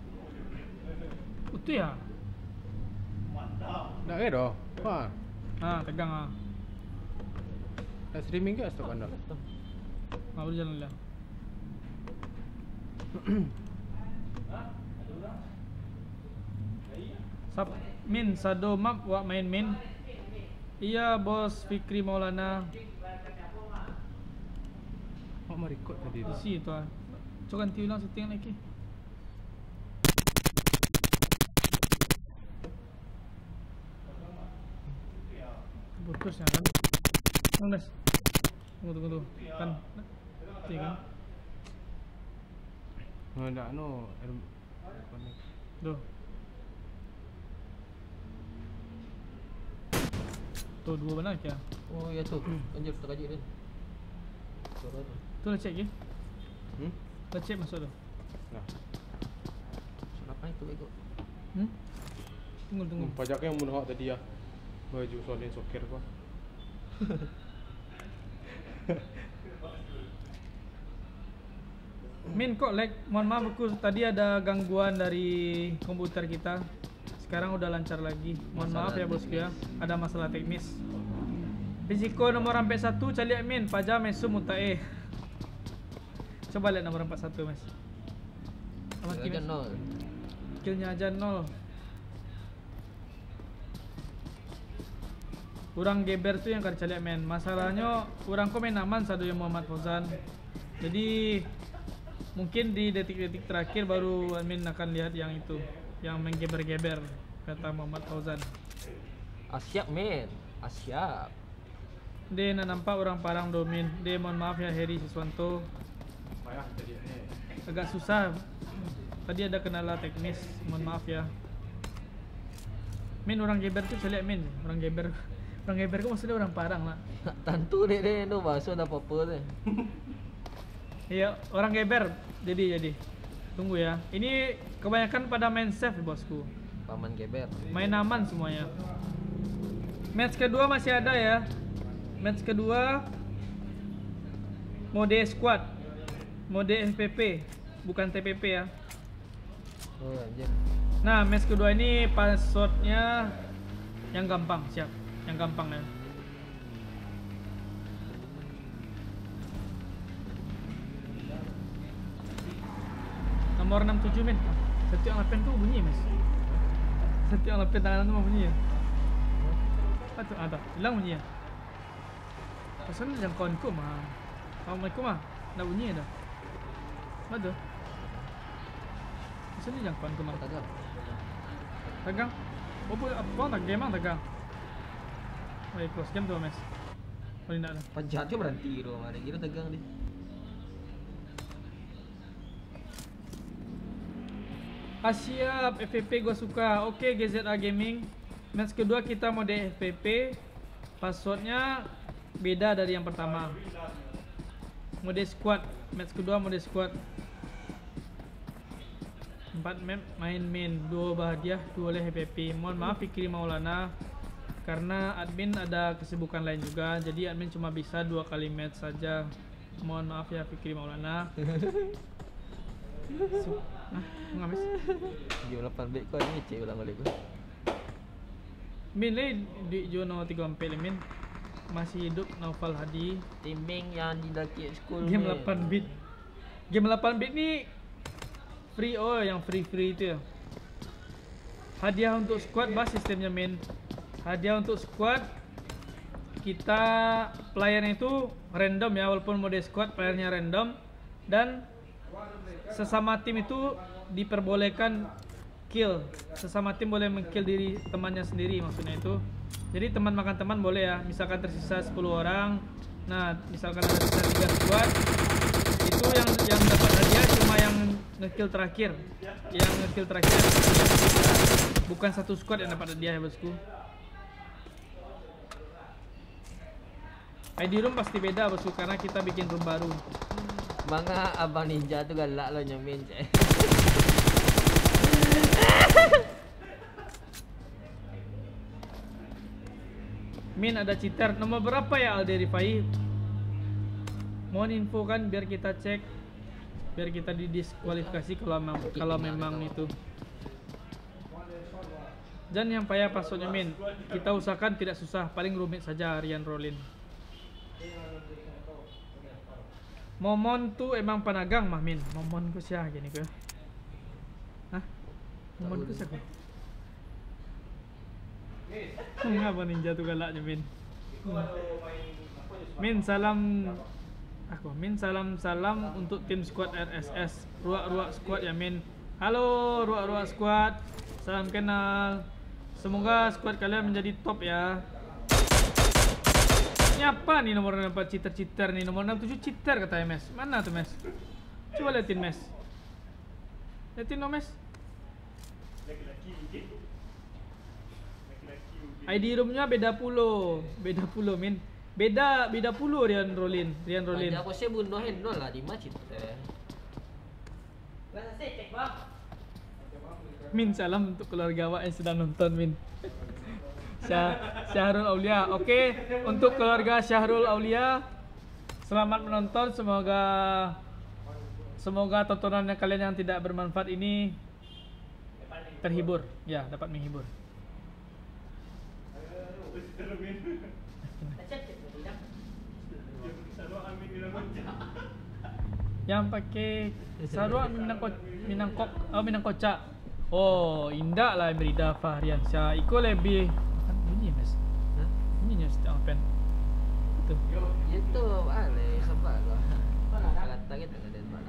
Utu ya. Enggak ke doh. Ha. Ah, tegang ah. Dah streaming ke stop anda? Ah, boleh jalan lah. Sap min sado map wak main min. Iya bos Fikri Maulana. Mak mau record tadi tu. Isi tu ah. Coba ganti ulang setting lagi. Burkus ya kan. Nangis. Tunggu tunggu tunggu. Kan. Nanti kan. Oh, enggak no. Tuh. Tuh dua benar kya? Oh ya tu. Anjir terkajut dia. Suara tu. Tu dah check ke? Hmm? Dah check masuk tu. Nah. Kenapa Ah, ikut ikut. Hmm? Tunggu tunggu. Hmm, pajaknya yang menolak tadi ya. Baju soalin sokir kok. Min kok lag? Mohon maaf aku tadi ada gangguan dari komputer kita. Sekarang udah lancar lagi. Mohon Masalah maaf ya bosku ya. teknis. Ada masalah teknis. Risiko nomor sampai satu cali Min, Paja Mesu Mutae. Coba lihat nomor empat puluh satu Mas. Sama Aja Kim. nol. Skillnya aja nol. Kurang geber tuh yang kan cali men. Masalahnya kurang komen aman satu yang Muhammad Fauzan. Jadi mungkin di detik-detik terakhir baru admin akan lihat yang itu, yang menggeber-geber kata Muhammad Fauzan. Asyap men. Asyap. Dia nak nampak orang Parang domin. Dia mohon maaf ya Heri Siswanto. Payah jadi ini. Agak susah. Tadi ada kendala teknis. Mohon maaf ya. Min orang geber tuh saya lihat Min. Orang geber. Orang geber kok maksudnya orang Parang lah. Tentu deh deh tu bahasa dah apa-apa deh. Iya, orang geber. Jadi jadi. Tunggu ya. Ini kebanyakan pada main safe bosku. Paman geber. Main aman semuanya. Match kedua masih ada ya. Match kedua mode squad. Mode F P P, bukan T P P ya. Oh anjir. Nah, match kedua ini passwordnya yang gampang, siap. Yang gampang ya. Nomor enam puluh tujuh men. Satu yang lapen tuh bunyi mas. Satu yang lapen tangan tuh mau bunyi ya. Apa tuh? Ada. Hilang bunyi ya. Pasal ni yang kawan ku mah. Assalamualaikum mah. Dah bunyi dah. Ada. Pasal ni yang kawan ku mah. Tagar. Tagang. Apa apa tak game ah tagang. Baik, close game tu mas. Boleh nak dah. Penjahat ke berhenti tu. Mana kira tegang dia. Siap, F P P gua suka. Oke, G Z A Gaming. Match kedua kita mode F P P. Passwordnya beda dari yang pertama. Mode squad. Match kedua mode squad. Empat map main main, dua berhadiah, dua oleh F P P. Mohon maaf Fikri Maulana karena admin ada kesibukan lain juga. Jadi admin cuma bisa dua kali match saja. Mohon maaf ya Fikri Maulana. Su ah, ngamis. Game lapan bit kau ni cek ulang balik kau. Min le di Jono tiga puluh empat Min. Masih hidup Naufal Hadi. Timing yang di daki school Game ni. delapan bit. Game delapan bit ni free, oh yang free-free itu ya. Hadiah untuk squad bas sistemnya Min. Hadiah untuk squad kita playernya itu random ya, walaupun mode squad playernya random dan sesama tim itu diperbolehkan kill. Sesama tim boleh mengkill diri temannya sendiri maksudnya itu. Jadi teman makan teman boleh ya. Misalkan tersisa sepuluh orang. Nah, misalkan ada tersisa tiga squad. Itu yang yang dapat hadiah cuma yang ngekill terakhir. Yang ngekill terakhir. Bukan satu squad yang dapat hadiah ya, bosku. I D room pasti beda bosku karena kita bikin room baru. Manga abang ninja tu galak lo nyemin cek. Min ada cheater. Nomor berapa ya Alde Rifai? Mohon info kan biar kita cek. Biar kita didiskualifikasi kalau memang kalau memang itu. Dan yang payah passwordnya Min. Kita usahakan tidak susah, paling rumit saja Rian Rolin. Momon tu emang panagang mah Min. Momon ku siapa gini ke? Hah? Momon ku siapa? Ngapa ninja tu galaknya Min? Min salam aku Min salam salam untuk tim squad R S S. Ruak-ruak squad ya Min. Halo ruak-ruak squad. Salam kenal. Semoga squad kalian menjadi top ya. Ini apa nih nomor empat cheater-cheater nih? Nomor enam puluh tujuh cheater katanya Mes. Mana tuh Mes? Coba liatin Mes. Liatin no Mes. I D roomnya beda pulo. Beda pulo Min. Beda beda pulo Rian Rolin. Rian Rolin. Ada apa sih bunuh handle lah di macet. Min, salam untuk keluarga awak yang sedang nonton, Min. Syah, Syahrul Aulia. Oke, untuk keluarga Syahrul Aulia, selamat menonton. Semoga semoga tontonan yang kalian yang tidak bermanfaat ini terhibur. Ya, dapat menghibur. Yang pakai sarua minang ko, minang kok, oh minang kocak. Oh, indah lah Merida Fahrian. Syah iko lebih kan bunyi mas. Hah? Bunyinya setiap pen. Itu. Itu boleh sebab lah. Kata kita ada mana.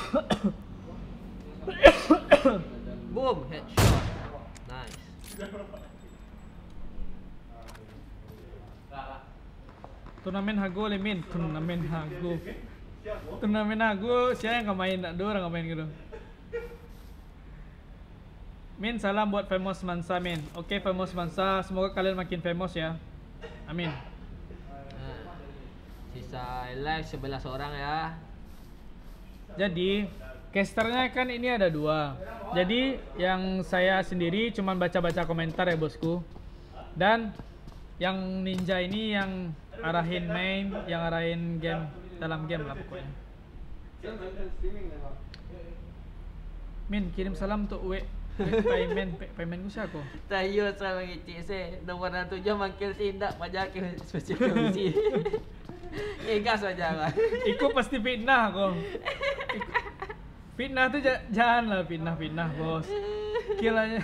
Boom, headshot. Nice. Turnamen Hago lemin, turnamen Hago. Turnamen Hago, siapa yang nggak main? Ada orang nggak main gitu. Min, salam buat famous Mansa, Min. Oke, famous Mansa, semoga kalian makin famous ya. Amin. Nah, sisa live sebelas orang ya. Jadi, casternya kan ini ada dua. Jadi, yang saya sendiri cuman baca-baca komentar ya bosku. Dan yang ninja ini yang arahin main, yang arahin game dalam game lah pokoknya. Min, kirim salam untuk W. Payment, payment ko siya ko. Tayo sa mga itise. Nomor na tujuh manggil tindak pajak spesial komisi. Igas aja kan. Iku pasti fitnah ko. Iku, fitnah tuh j- jangan lah fitnah-fitnah bos. Kilanya.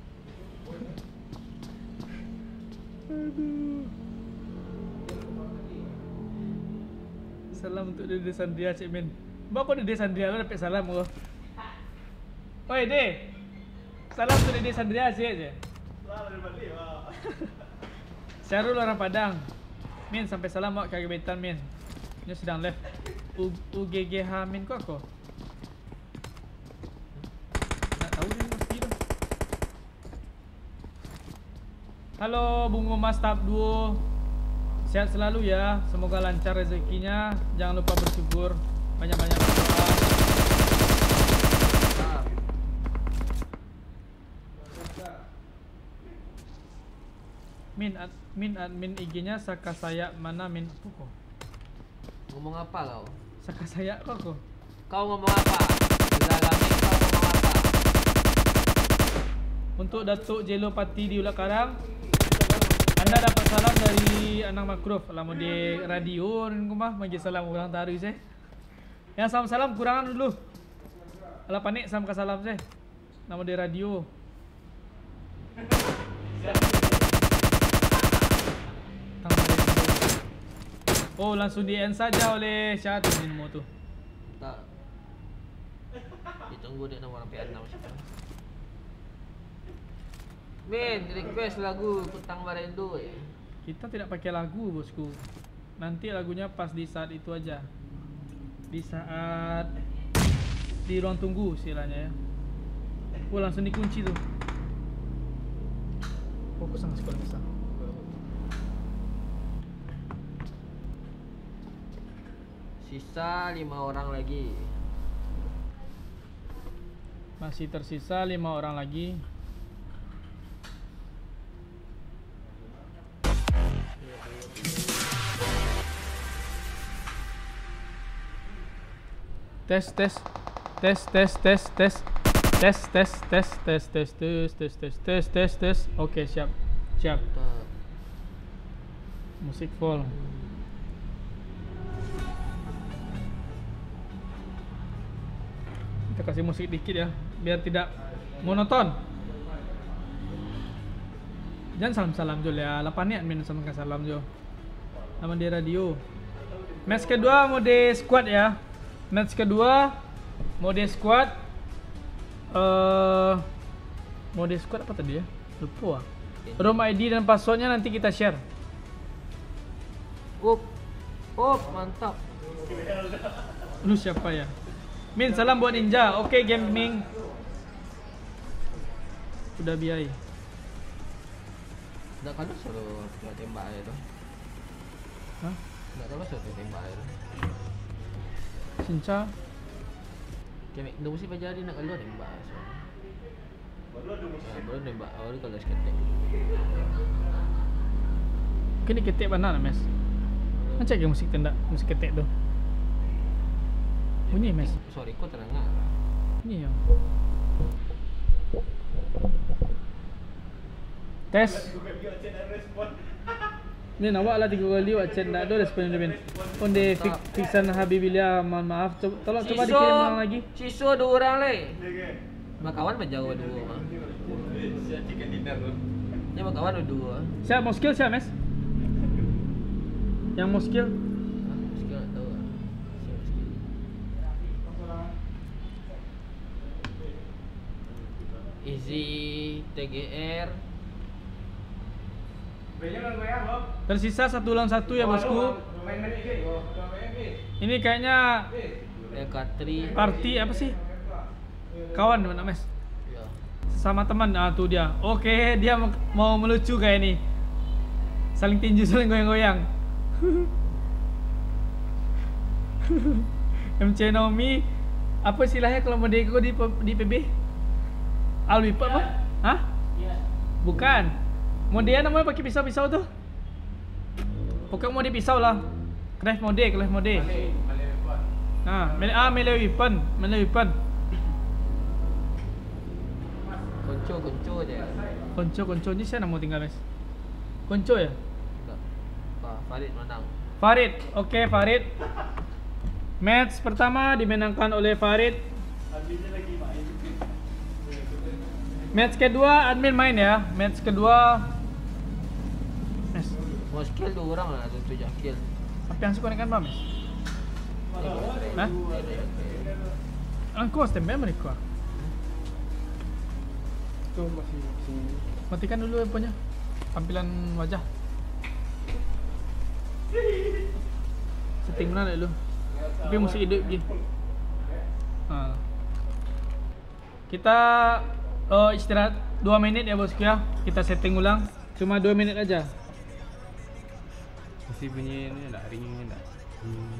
Aduh. Salam untuk Dede Sandria Cik Min. Mbak kok Dede Sandria lo dapat salam ko. Oi De. Salam untuk Dede Sandria Cik je. Syarul orang Padang. Min sampai salam wak kagebetan Min. Dia sedang live. U G G H Min kok aku. Tak tahu dia ngerti dah. Halo Bungo Mas Tab Duo. Sehat selalu ya. Semoga lancar rezekinya. Jangan lupa bersyukur. Banyak-banyak berdoa. Min, ad, min admin I G-nya Saka saya mana Min apa kok? Ngomong apa kau? Saka saya kok kok? Kau ngomong apa? Zalamin kau ngomong apa? Untuk Datuk Jelo Pati di Ulak Karang, anda dapat salam dari Anang Makruf. Lama di radio rumah magi salam kurang taruh saya. Yang salam-salam kurangan dulu. Alah panik sama ke salam saya. Nama di radio. Oh langsung di-end saja oleh Syahadin mo tu. Tak. Ditunggu dia nomor sampai enam sekarang. Min, request lagu Kutang Barendu ya. Kita tidak pakai lagu bosku. Nanti lagunya pas di saat itu aja. Di saat di ruang tunggu istilahnya ya. Oh langsung dikunci tuh. Fokus sama sekolah besar. Sisa lima orang lagi. Masih tersisa lima orang lagi. Tes tes tes tes tes tes tes tes tes tes tes tes tes tes tes tes tes. Oke siap siap. Tak. Musik full. Kita kasih musik dikit ya, biar tidak monoton. Jangan salam-salam Jo ya, lapan ni admin sama salam Jo. Nama dia radio. Match kedua mode squad ya. Match kedua mode squad. Uh, mode squad apa tadi ya? Lupa. Room I D dan passwordnya nanti kita share. Up. Up, mantap. Lu siapa ya? Min, salam buat Ninja. Oke, okay, gaming. Udah biai. Enggak kalau suruh buat tembak itu. Hah? Enggak kalau suruh tembak itu. Sinca. Kayak nggak mesti belajar nak kalau tembak. So. Nah, baru nembak awal kalau seketek. Kini ketek mana mes? Macam ke musik tenda, musik ketek tu. Bunyi mes. Sorry kok terang ah. Bunyi ya. Tes. Ni nawak lah tiga kali wak chat nak ada respon dia ben. Onde fik fiksan Habibillah, mohon maaf. Coba tolong coba dikirim ulang lagi. Siso dua orang le. Mak kawan menjauh dua mah. Dia mak kawan dua. Siapa mau skill siapa mes? Yang mau skill? Ah, sekian tak tahu. ah. Siapa sikit. Easy T G R. Tersisa satu lawan satu ya bosku. Ini kayaknya Rekatri. party apa sih? Kawan mana mes? Ya. Sama teman, ah tuh dia. Oke, dia mau- mau melucu kayak ini. Saling tinju, saling goyang-goyang. M C Naomi, apa istilahnya kalau Modeko di di P B? Alwipa apa? Hah? Bukan. Modea namanya pakai pisau-pisau tuh. Pokoknya mode pisau lah. Craft mode, craft mode. Nah, mele ah mele weapon, mele weapon. Konco konco je. Konco, konco ni saya nak mau tinggal mes. Konco ya? Tak. Pak Farid menang. Farid, oke Farid. Match pertama dimenangkan oleh Farid. Match kedua admin main ya. Match kedua. Mes, Mau skill dua orang lah, tentu je skill. apa yang suka kan Mes? Hah? Angko standby mereka. Tuh masih sini. Matikan dulu apanya. Tampilan wajah. Setting mana dulu? Tapi musik hidup je. Ha. Kita uh, istirahat dua menit ya bosku ya. Kita setting ulang. Cuma dua menit aja. Masih bunyi ini enggak ringing enggak? Hmm.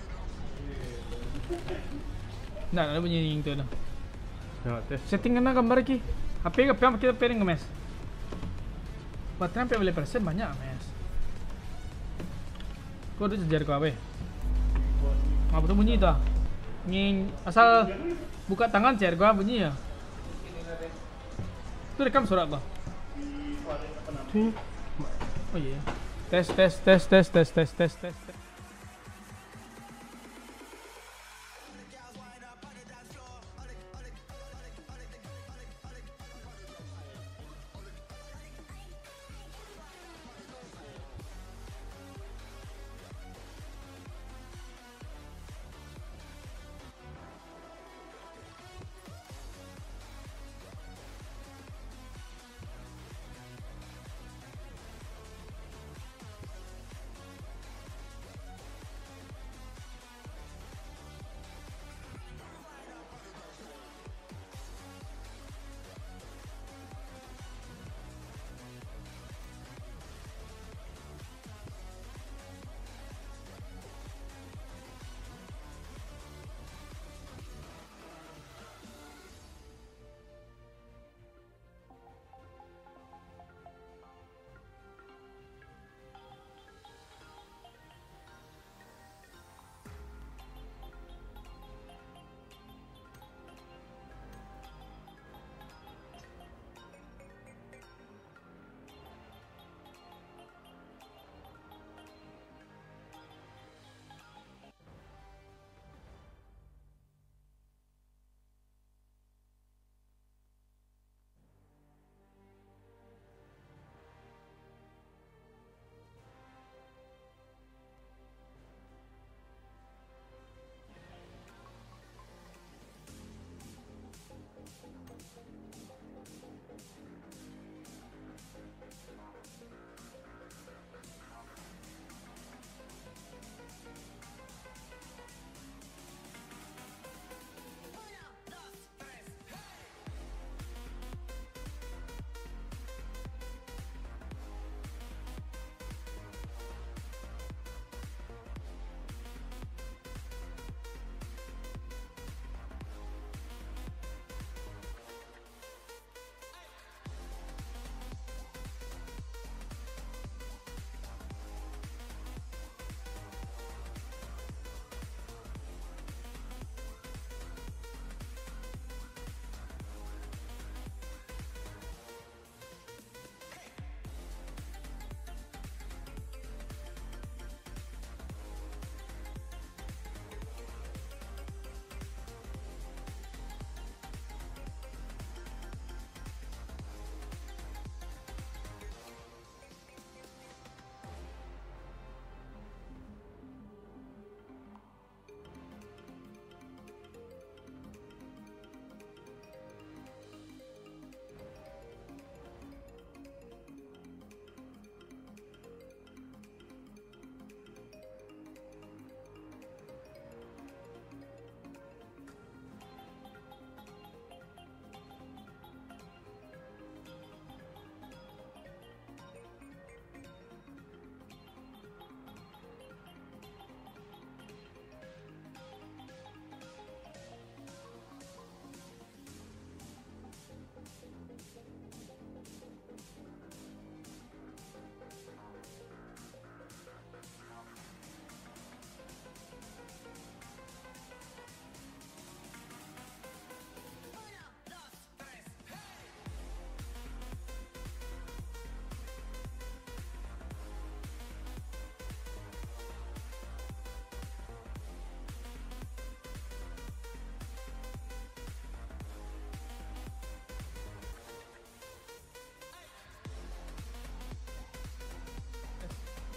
Nggak ada bunyi ring tu dah. Tengok tes. Setting kena gambar lagi. H P apa yang kita pairing ke mes? Baterai sampai berapa persen banyak mes. Kau ada sejar kau apa? Apa tu bunyi tu? Nging asal buka tangan share gua bunyi ya. Tu rekam surat tu. Tuh. Oh iya. Tes tes tes tes tes tes tes tes.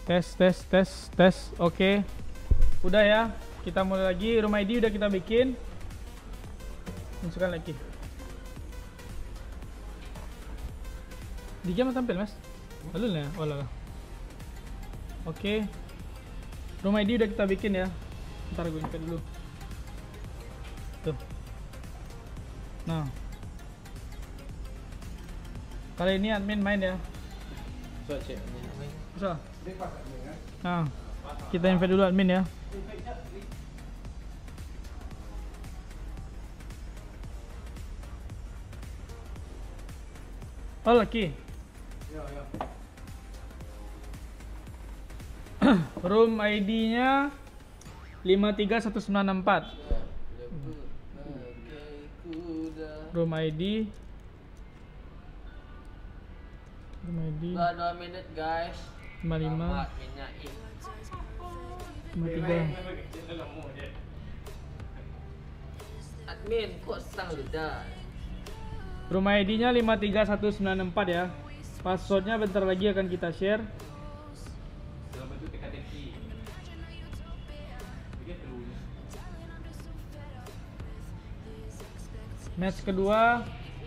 Tes, tes, tes, tes. Oke. Udah ya. Kita mulai lagi. Room I D udah kita bikin. Masukkan lagi. Di game tampil mas? Lalu ya? Oh lah. Oke. Room I D udah kita bikin ya. Ntar gue invite dulu. Tuh. Nah. Kali ini admin main ya. Bisa. Nah, kita invite dulu admin ya. Oh, laki. Room I D-nya lima tiga satu sembilan enam empat. Room I D Room I D Dua dua menit guys. lima lima Lambat minyakin. lima tiga. Admin kok sang lidah. Room I D-nya lima tiga satu sembilan empat ya. Passwordnya bentar lagi akan kita share. Dalam bentuk teka-teki. Begitu. Match kedua.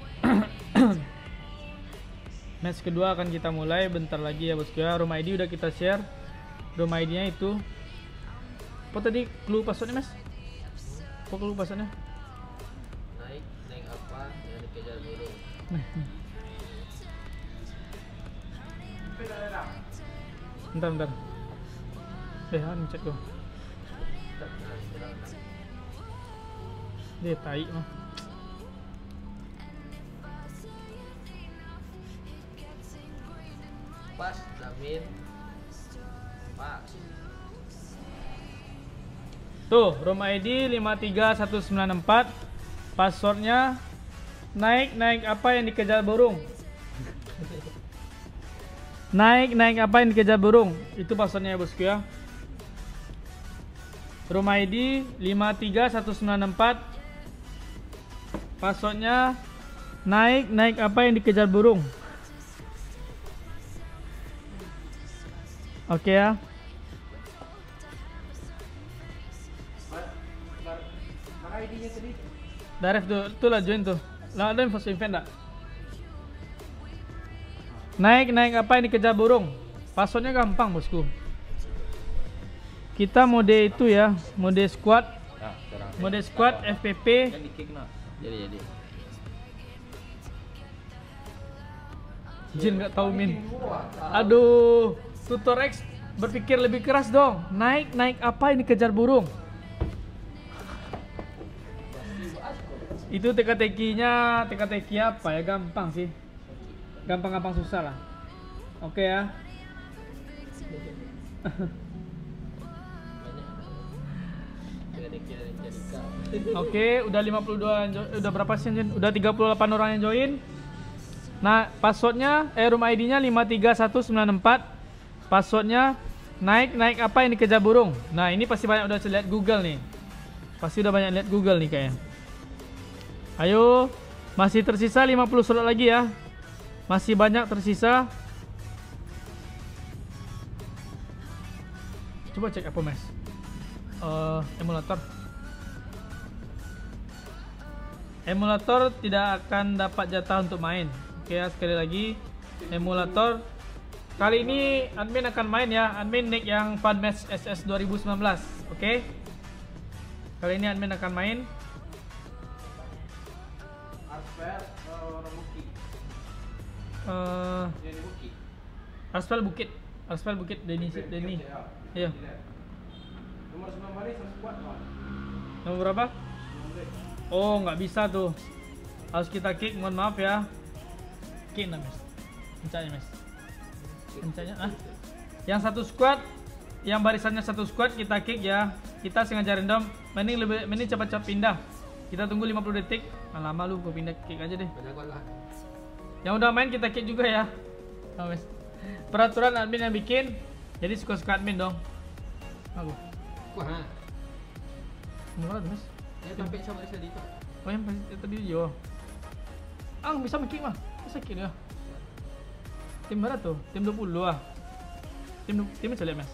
Match kedua akan kita mulai bentar lagi ya bosku ya. Room I D udah kita share. Room I D-nya itu. Apa tadi clue passwordnya mas? Apa clue passwordnya? Naik, naik apa? Yang dikejar burung. Bentar bentar. Eh, han cek tuh. Dia tai mah. Pas, Damin. Pas. Tuh, room I D lima tiga satu sembilan empat. Passwordnya naik naik apa yang dikejar burung. Naik naik apa yang dikejar burung. Itu passwordnya ya bosku ya. Room I D lima tiga satu sembilan empat. Passwordnya naik naik apa yang dikejar burung. Oke ya. Mana I D-nya tadi? Daref tuh, tuh lah join tuh. Lah ada info event enggak? Naik naik apa yang dikejar burung. Passwordnya gampang bosku. Kita mode itu ya, mode squad. Nah, sekarang. Mode squad F P P. Kan di-kick nah. Jadi jadi. Jin nggak tahu min. Aduh, Tutor X berpikir lebih keras dong. Naik naik apa yang dikejar burung. Itu teka-tekinya, teka-teki apa ya, gampang sih. Gampang-gampang susah lah. Oke ya. Oke, udah lima puluh dua yang jo- udah berapa sih yang join? Udah tiga puluh delapan orang yang join. Nah, passwordnya eh room I D-nya lima tiga satu sembilan empat. Passwordnya naik naik apa yang dikejar burung. Nah, ini pasti banyak udah lihat Google nih. Pasti udah banyak lihat Google nih kayaknya. Ayo, masih tersisa lima puluh slot lagi ya. Masih banyak tersisa. Coba cek apa mas? Uh, emulator. Emulator tidak akan dapat jatah untuk main. Oke ya, sekali lagi emulator. Kali ini admin akan main ya. Admin nick yang Fun Match S S dua ribu sembilan belas. Oke. Kali ini admin akan main. Uh, Aspal Bukit, Aspal Bukit Deni Deni. Iya. Nomor sembilan baris harus kuat, Pak. Nomor berapa? Oh, nggak bisa tuh. Harus kita kick, mohon maaf ya. Kick nah, Mas. Pencanya, Mas. Pencanya ah. Yang satu squad, yang barisannya satu squad kita kick ya. Kita sengaja random. Mending lebih mending cepat-cepat pindah. Kita tunggu lima puluh detik. Nah, lama lu, gua pindah kick aja deh. Yang udah main kita kick juga ya. Oh, Mas. Peraturan admin yang bikin. Jadi suka-suka admin dong. Aku. Wah. Nomor berapa, Mas? Ya sampai sama di itu. Oh yang pasti tadi yo. Ah bisa kick mah, bisa kick ya. Tim berapa tuh? Tim dua puluh ah. Tim tim bisa lihat, Mas.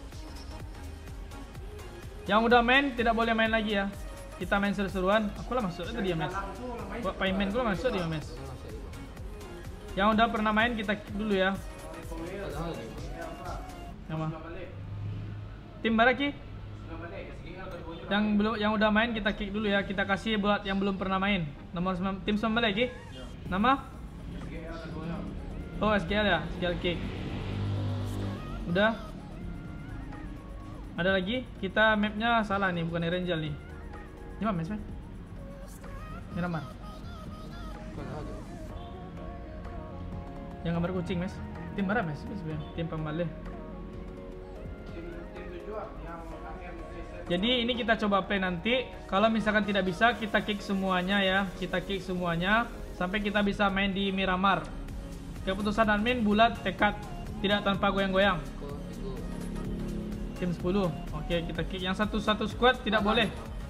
Yang udah main tidak boleh main lagi ya. Kita main seru-seruan. Aku lah masuk itu dia, Mas. Buat payment gue masuk dia, Mas. Yang udah pernah main kita kick dulu ya. Nama. Tim Baraki. Yang belum yang udah main kita kick dulu ya. Kita kasih buat yang belum pernah main. Nomor sembilan- tim sembilan lagi. Nama? Oh, S G L ya, S G L kick. Udah. Ada lagi? Kita mapnya salah nih, bukan Erangel nih. Ini mana, Mas? Miramar. Yang gambar kucing, Mas. Tim mana, Mas? Tim pembalih. Jadi ini kita coba play nanti. Kalau misalkan tidak bisa, kita kick semuanya ya. Kita kick semuanya sampai kita bisa main di Miramar. Keputusan admin bulat, tekad, tidak tanpa goyang-goyang. Tim sepuluh. Oke, kita kick. Yang satu-satu squad tidak boleh.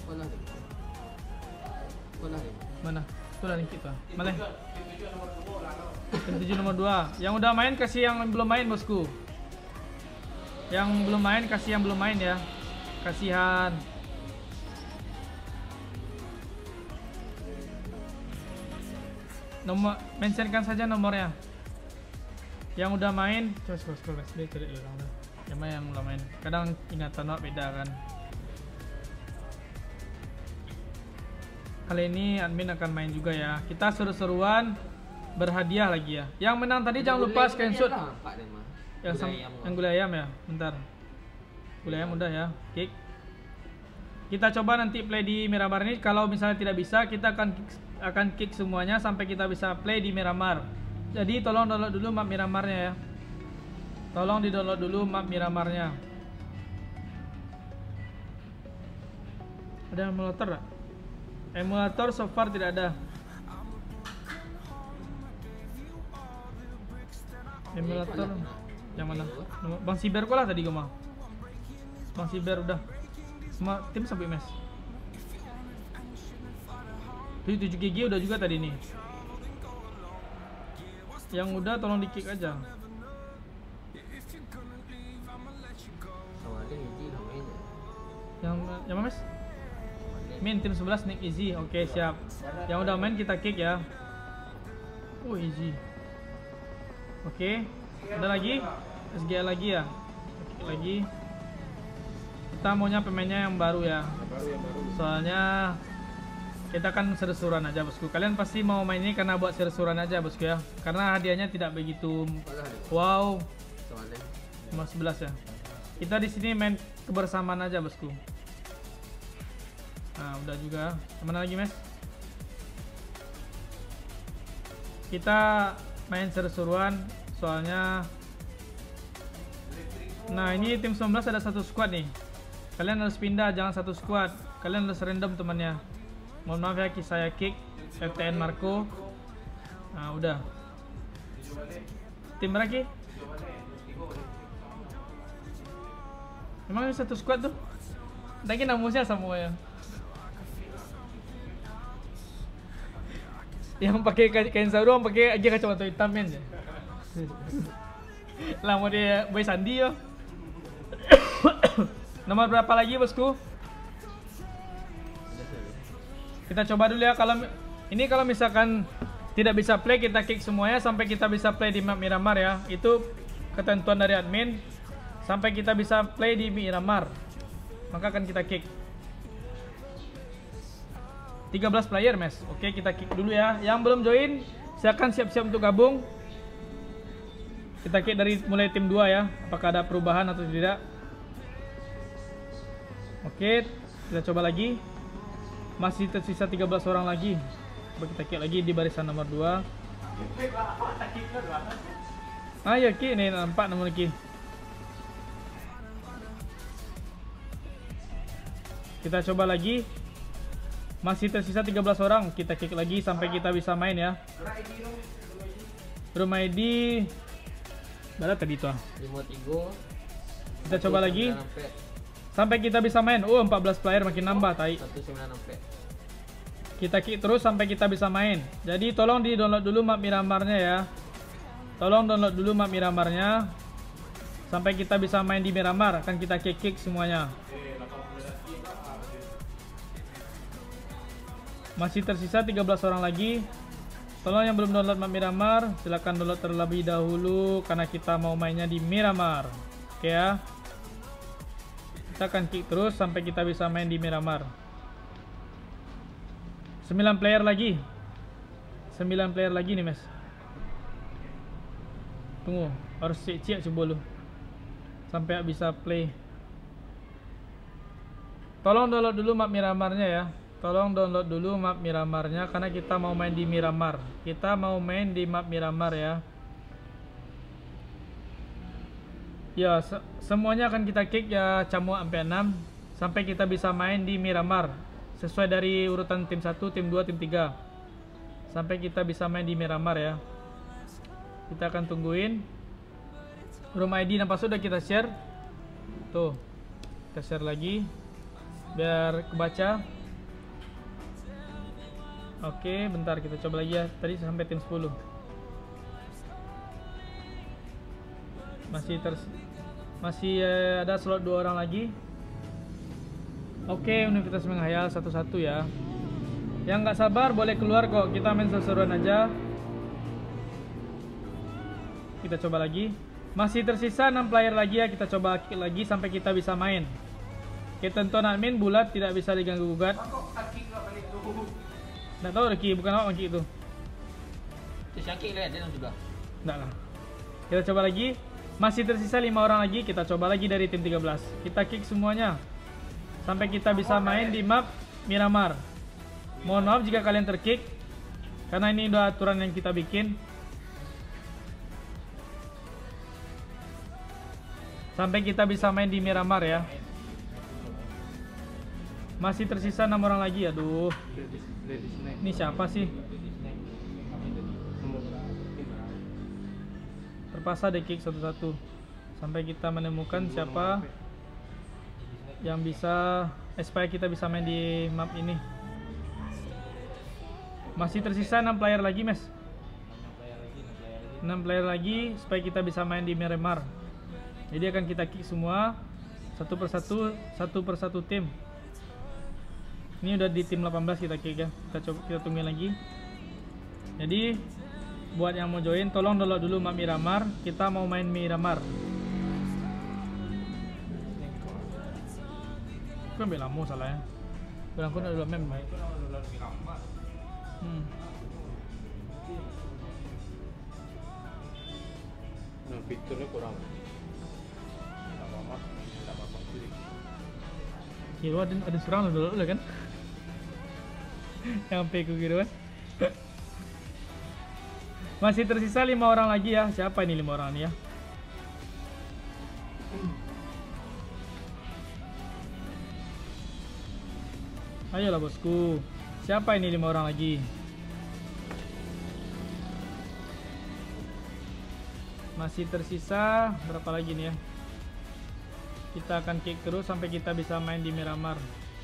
Mana? Itu lah link kita. Mana? Tim tujuh nomor dua. Yang udah main kasih yang belum main, bosku. Yang belum main kasih yang belum main ya. Kasihan. Nomor mentionkan saja nomornya. Yang udah main, coba scroll scroll guys, dia cari dulu udah. Yang main yang udah main. Kadang ingatan nak beda kan. Kali ini admin akan main juga ya. Kita seru-seruan, berhadiah lagi ya. Yang menang tadi jangan lupa screenshot. Yang sam yang gulai ayam ya. Bentar. Gulai ayam udah ya. Kick. Kita coba nanti play di Miramar ini. Kalau misalnya tidak bisa, kita akan kick, akan kick semuanya sampai kita bisa play di Miramar. Jadi tolong download dulu map Miramarnya ya. Tolong di download dulu map Miramarnya. Ada emulator gak? Emulator so far tidak ada. Emulator yang mana? Bang Siber kok lah tadi gue mah. Bang Siber udah. Semua tim sampai mes. tujuh G G udah juga tadi nih. Yang udah tolong di kick aja. Yang yang mana, Mas? Min tim sebelas Nick Easy. Oke, siap. Yang udah main kita kick ya. Oh, easy. Oke. Ada lagi? S G L lagi ya? Kick lagi. Kita maunya pemainnya yang baru ya. Soalnya kita kan seru-seruan aja, bosku. Kalian pasti mau main ini karena buat seru-seruan aja, bosku ya. Karena hadiahnya tidak begitu wow. Nomor sebelas ya. Kita di sini main kebersamaan aja, bosku. Nah, udah juga. Mana lagi, Mas? Kita main seru-seruan soalnya. Nah, ini tim sembilan belas ada satu squad nih. Kalian harus pindah, jangan satu squad. Kalian harus random temannya. Mohon maaf ya, saya kick F T N Marco. Nah, udah. Tim lagi? Emang ini satu squad tuh? Lagi namusnya semua ya. Yang pakai kain sarung pakai aja kacamata hitam kan ya. Lah mau dia boy Sandi yo. Nomor berapa lagi, bosku? Kita coba dulu ya. Kalau ini kalau misalkan tidak bisa play, kita kick semuanya sampai kita bisa play di map Miramar ya. Itu ketentuan dari admin. Sampai kita bisa play di Miramar, maka akan kita kick. tiga belas player, Mas. Oke, kita kick dulu ya. Yang belum join, silakan siap-siap untuk gabung. Kita kick dari mulai tim dua ya. Apakah ada perubahan atau tidak? Oke, kita coba lagi. Masih tersisa tiga belas orang lagi. Coba kita kick lagi di barisan nomor dua. Ayo kick nih, nampak nomor kick. Kita coba lagi. Masih tersisa tiga belas orang. Kita kick lagi sampai kita bisa main ya. Room I D berapa tadi tuh? Kita coba lagi sampai kita bisa main. Oh, empat belas player makin nambah, tai. Kita kick terus sampai kita bisa main. Jadi tolong di download dulu map Miramarnya ya. Tolong download dulu map Miramarnya. sampai kita bisa main di Miramar. Akan kita kick-kick semuanya. Masih tersisa tiga belas orang lagi. Tolong yang belum download map Miramar, silahkan download terlebih dahulu karena kita mau mainnya di Miramar. Oke ya. Kita akan kick terus sampai kita bisa main di Miramar. sembilan player lagi. sembilan player lagi nih, Mas. Tunggu, harus cek-cek coba dulu. Sampai bisa play. Tolong download dulu map Miramarnya ya. Tolong download dulu map Miramarnya karena kita mau main di Miramar. Kita mau main di map Miramar ya. Ya, se semuanya akan kita kick ya Camuk sampai enam sampai kita bisa main di Miramar. Sesuai dari urutan tim satu, tim dua, tim tiga. Sampai kita bisa main di Miramar ya. Kita akan tungguin. Room I D dan password sudah kita share. Tuh. Kita share lagi biar kebaca. Oke, bentar kita coba lagi ya. Tadi sampai tim sepuluh. Masih ter masih eh, ada slot dua orang lagi. Oke, Universitas menghayal satu-satu ya. Yang nggak sabar boleh keluar kok. Kita main seseruan aja. Kita coba lagi. Masih tersisa enam player lagi ya. Kita coba kick lagi sampai kita bisa main. Ketentuan admin bulat tidak bisa diganggu gugat. Nggak tahu Reki, bukan awak kick itu. Terus yang kick lihat dia juga. Nggak lah. Kita coba lagi. Masih tersisa lima orang lagi. Kita coba lagi dari tim tiga belas. Kita kick semuanya sampai kita bisa main di map Miramar. Mohon maaf jika kalian terkick karena ini udah aturan yang kita bikin. Sampai kita bisa main di Miramar ya. Masih tersisa enam orang lagi. Aduh. Ini siapa sih? Terpaksa di kick satu-satu sampai kita menemukan siapa yang bisa eh, supaya kita bisa main di map ini. Masih tersisa enam player lagi, Mas. enam player lagi supaya kita bisa main di Miramar. Jadi akan kita kick semua satu persatu, satu persatu tim. Ini udah di tim delapan belas kita kick ya. Kita coba kita tungguin lagi. Jadi buat yang mau join tolong download dulu map Miramar. Kita mau main Miramar. Aku ambil lama salah ya. Bilang aku nak download map. Hmm. Nah, fiturnya kurang. Kira ada ada serang dulu lah kan? Yang sampai ku kira kan? Masih tersisa lima orang lagi ya. Siapa ini lima orang ini ya? Ayolah bosku. Siapa ini lima orang lagi? Masih tersisa berapa lagi nih ya? Kita akan kick terus sampai kita bisa main di Miramar.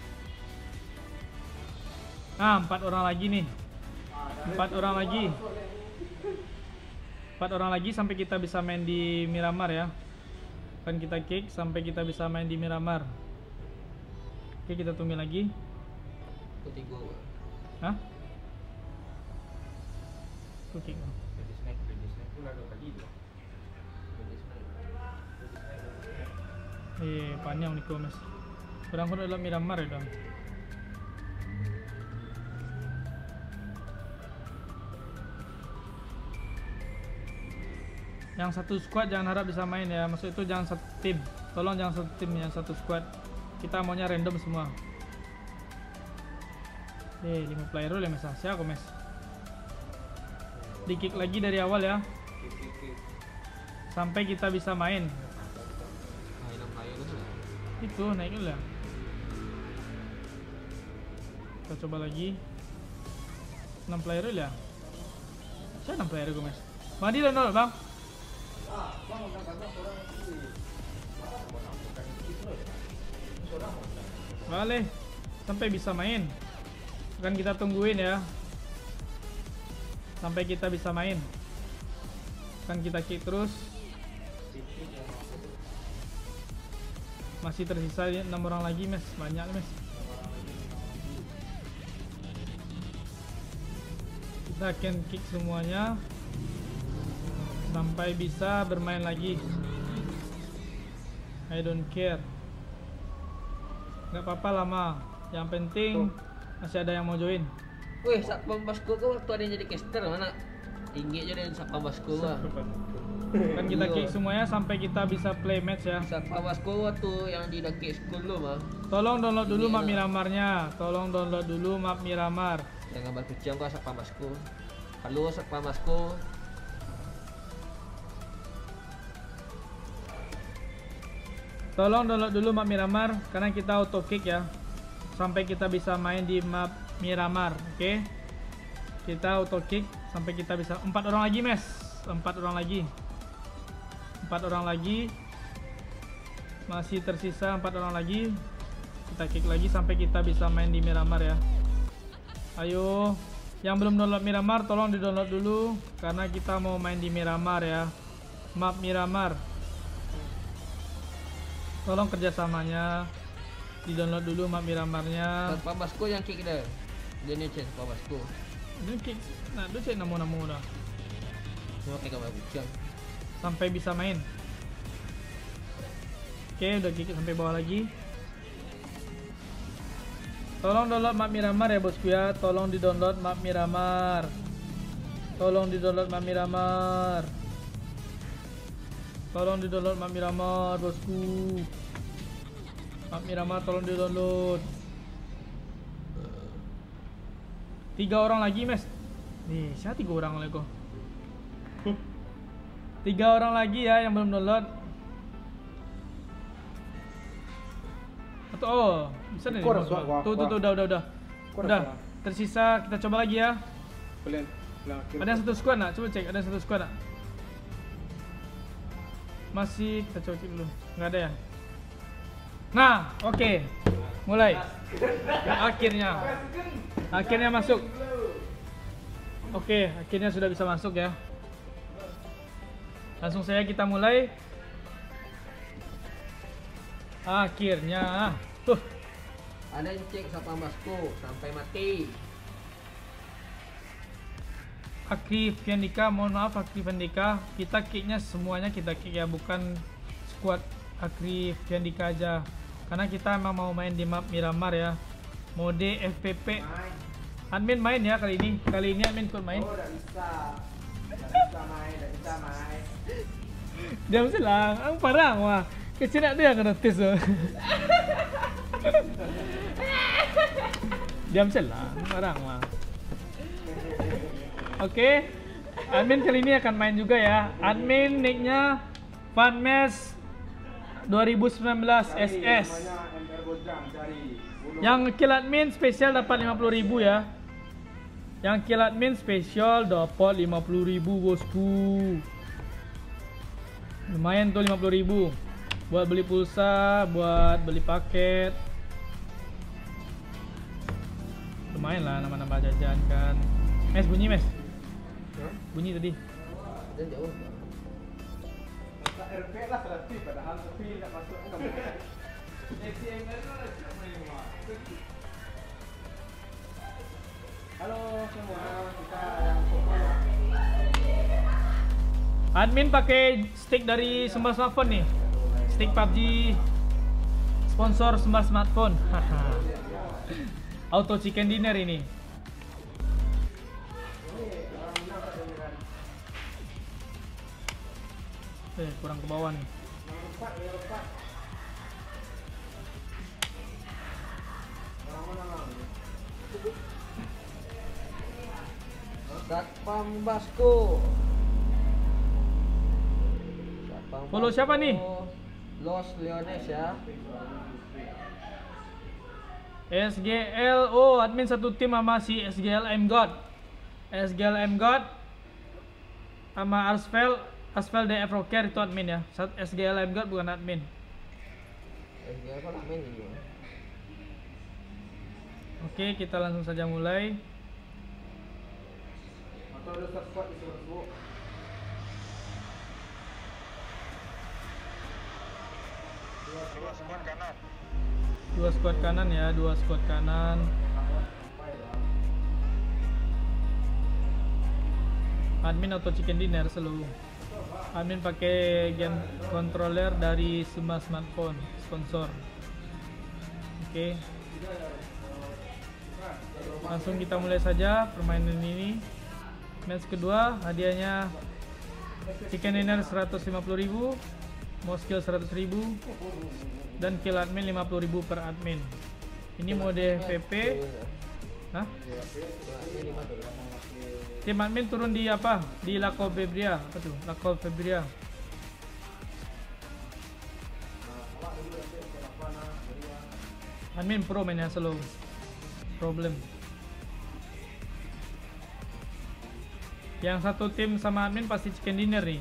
Ah, empat orang lagi nih. Empat orang lagi. Empat orang lagi sampai kita bisa main di Miramar ya. Akan kita kick sampai kita bisa main di Miramar. Oke, kita tunggu lagi. Ketiga. Hah? Tuh kick. Eh, panjang nih Mas. Kurang kurang dalam Miramar ya dong. Yang satu squad jangan harap bisa main ya. Maksud itu jangan satu tim. Tolong jangan satu tim, yang satu squad. Kita maunya random semua. Eh, lima player dulu ya Mas. Siapa Mas? Di kick lagi dari awal ya. Sampai kita bisa main. Itu naik dulu ya. Kita coba lagi. enam player dulu ya. Saya enam player gue Mas. Mandi dan nol bang. Boleh. Sampai bisa main. Akan kita tungguin ya. Sampai kita bisa main. Akan kita kick terus. Masih tersisa enam orang lagi, Mes. Banyak, Mes. Kita akan kick semuanya sampai bisa bermain lagi. I don't care. Nggak apa-apa lama. Yang penting masih ada yang mau join. Wih, Satpam Basko tuh waktu ada yang jadi caster mana? Tinggi aja deh Satpam Basko lah. Kan kita Iya. kick semuanya sampai kita bisa play match ya. Satpam Basko waktu yang di Daki School lo mah. Tolong download dulu Iya, map nah. Miramarnya. Tolong download dulu map Miramar. Yang gambar kucing kok Satpam Basko. Halo Satpam Basko. Tolong download dulu map Miramar karena kita auto kick ya. Sampai kita bisa main di map Miramar, oke? Okay? Kita auto kick sampai kita bisa empat orang lagi, Mes. Empat orang lagi. Empat orang lagi. Masih tersisa empat orang lagi. Kita kick lagi sampai kita bisa main di Miramar ya. Ayo, yang belum download Miramar tolong di-download dulu karena kita mau main di Miramar ya. Map Miramar. Tolong kerjasamanya di-download dulu map Miramarnya. Satpam Basko yang kick dah. Dia ni chance Satpam Basko. Ini kick, nah itu cek namo-namo dah Semua pakai gambar kucing. sampai bisa main. Oke, udah kick sampai bawah lagi. Tolong download map Miramar ya bosku ya. Tolong di-download map Miramar. Tolong di-download map Miramar. Tolong di-download map Miramar bosku. Map Miramar tolong di-download. Tiga orang lagi, Mes. Nih, siapa tiga orang lagi kok? Tiga orang lagi ya yang belum download. Atau oh, bisa nih. Kor, Mas, suara gua, tuh, tuh, gua. tuh, udah, udah, udah. Kor, Udah. suara. Tersisa kita coba lagi ya. Pelan. Pelan. Ada yang satu squad nak? Coba cek, ada yang satu squad nak? Masih, kita coba cek dulu. Nggak ada ya? Nah, oke. Mulai. Akhirnya. Akhirnya masuk. Oke, akhirnya sudah bisa masuk ya. Langsung saja kita mulai. Akhirnya. Tuh. Ada yang cek Satpam Basko sampai mati. Aktif Yandika, mohon maaf Aktif Yandika, kita kicknya semuanya kita kick ya, bukan squad Aktif Yandika aja, karena kita emang mau main di map Miramar ya, mode F P P. Admin main ya kali ini, kali ini admin ikut main. Oh, dah bisa. Dah bisa main, dah bisa main. Diam selang, ang parang wah, kecil dia yang kena tes tuh. Diam selang, parang wah. Oke, admin kali ini akan main juga ya. Admin nicknya Funmesh dua ribu sembilan belas S S. Namanya M R Bojang, cari. Bunuh. Yang kill admin spesial dapat lima puluh ribu ya. Yang kill admin spesial dapat lima puluh ribu bosku. Lumayan tuh lima puluh ribu buat beli pulsa, buat beli paket. Lumayan lah nambah-nambah jajan kan. Mes bunyi, Mes. Bunyi tadi. Dan jauh. Tak R P lah terapi, padahal tapi tak masuk ke kamera. Halo semua, kita yang Admin pakai stick dari Sembah Smartphone nih. Stick P U B G sponsor Sembah Smartphone. Auto chicken dinner ini. Eh, kurang ke bawah nih. Satpam Basko. Satpam Follow Basko. siapa nih? Los Leones ya. S G L, oh admin satu tim sama si S G L M God. S G L M God sama Asfel, Asfel D F Rocker itu admin ya. S G L M God bukan admin. Eh, dia kok nak main ini? Oke, kita langsung saja mulai. atau ada squad di sebelah. Dua Dua squad kanan ya, dua squad kanan. Admin auto chicken dinner selalu. Admin pakai game controller dari semua smartphone sponsor. Oke. Langsung kita mulai saja permainan ini. Match kedua hadiahnya chicken dinner seratus lima puluh ribu, mouse skill seratus ribu, dan kill admin lima puluh ribu per admin. Ini mode V P. Hah? Tim admin turun di apa? Di Laco Febria. Apa tuh? Laco Febria. Admin pro mainnya slow. Problem. Yang satu tim sama admin pasti chicken dinner nih.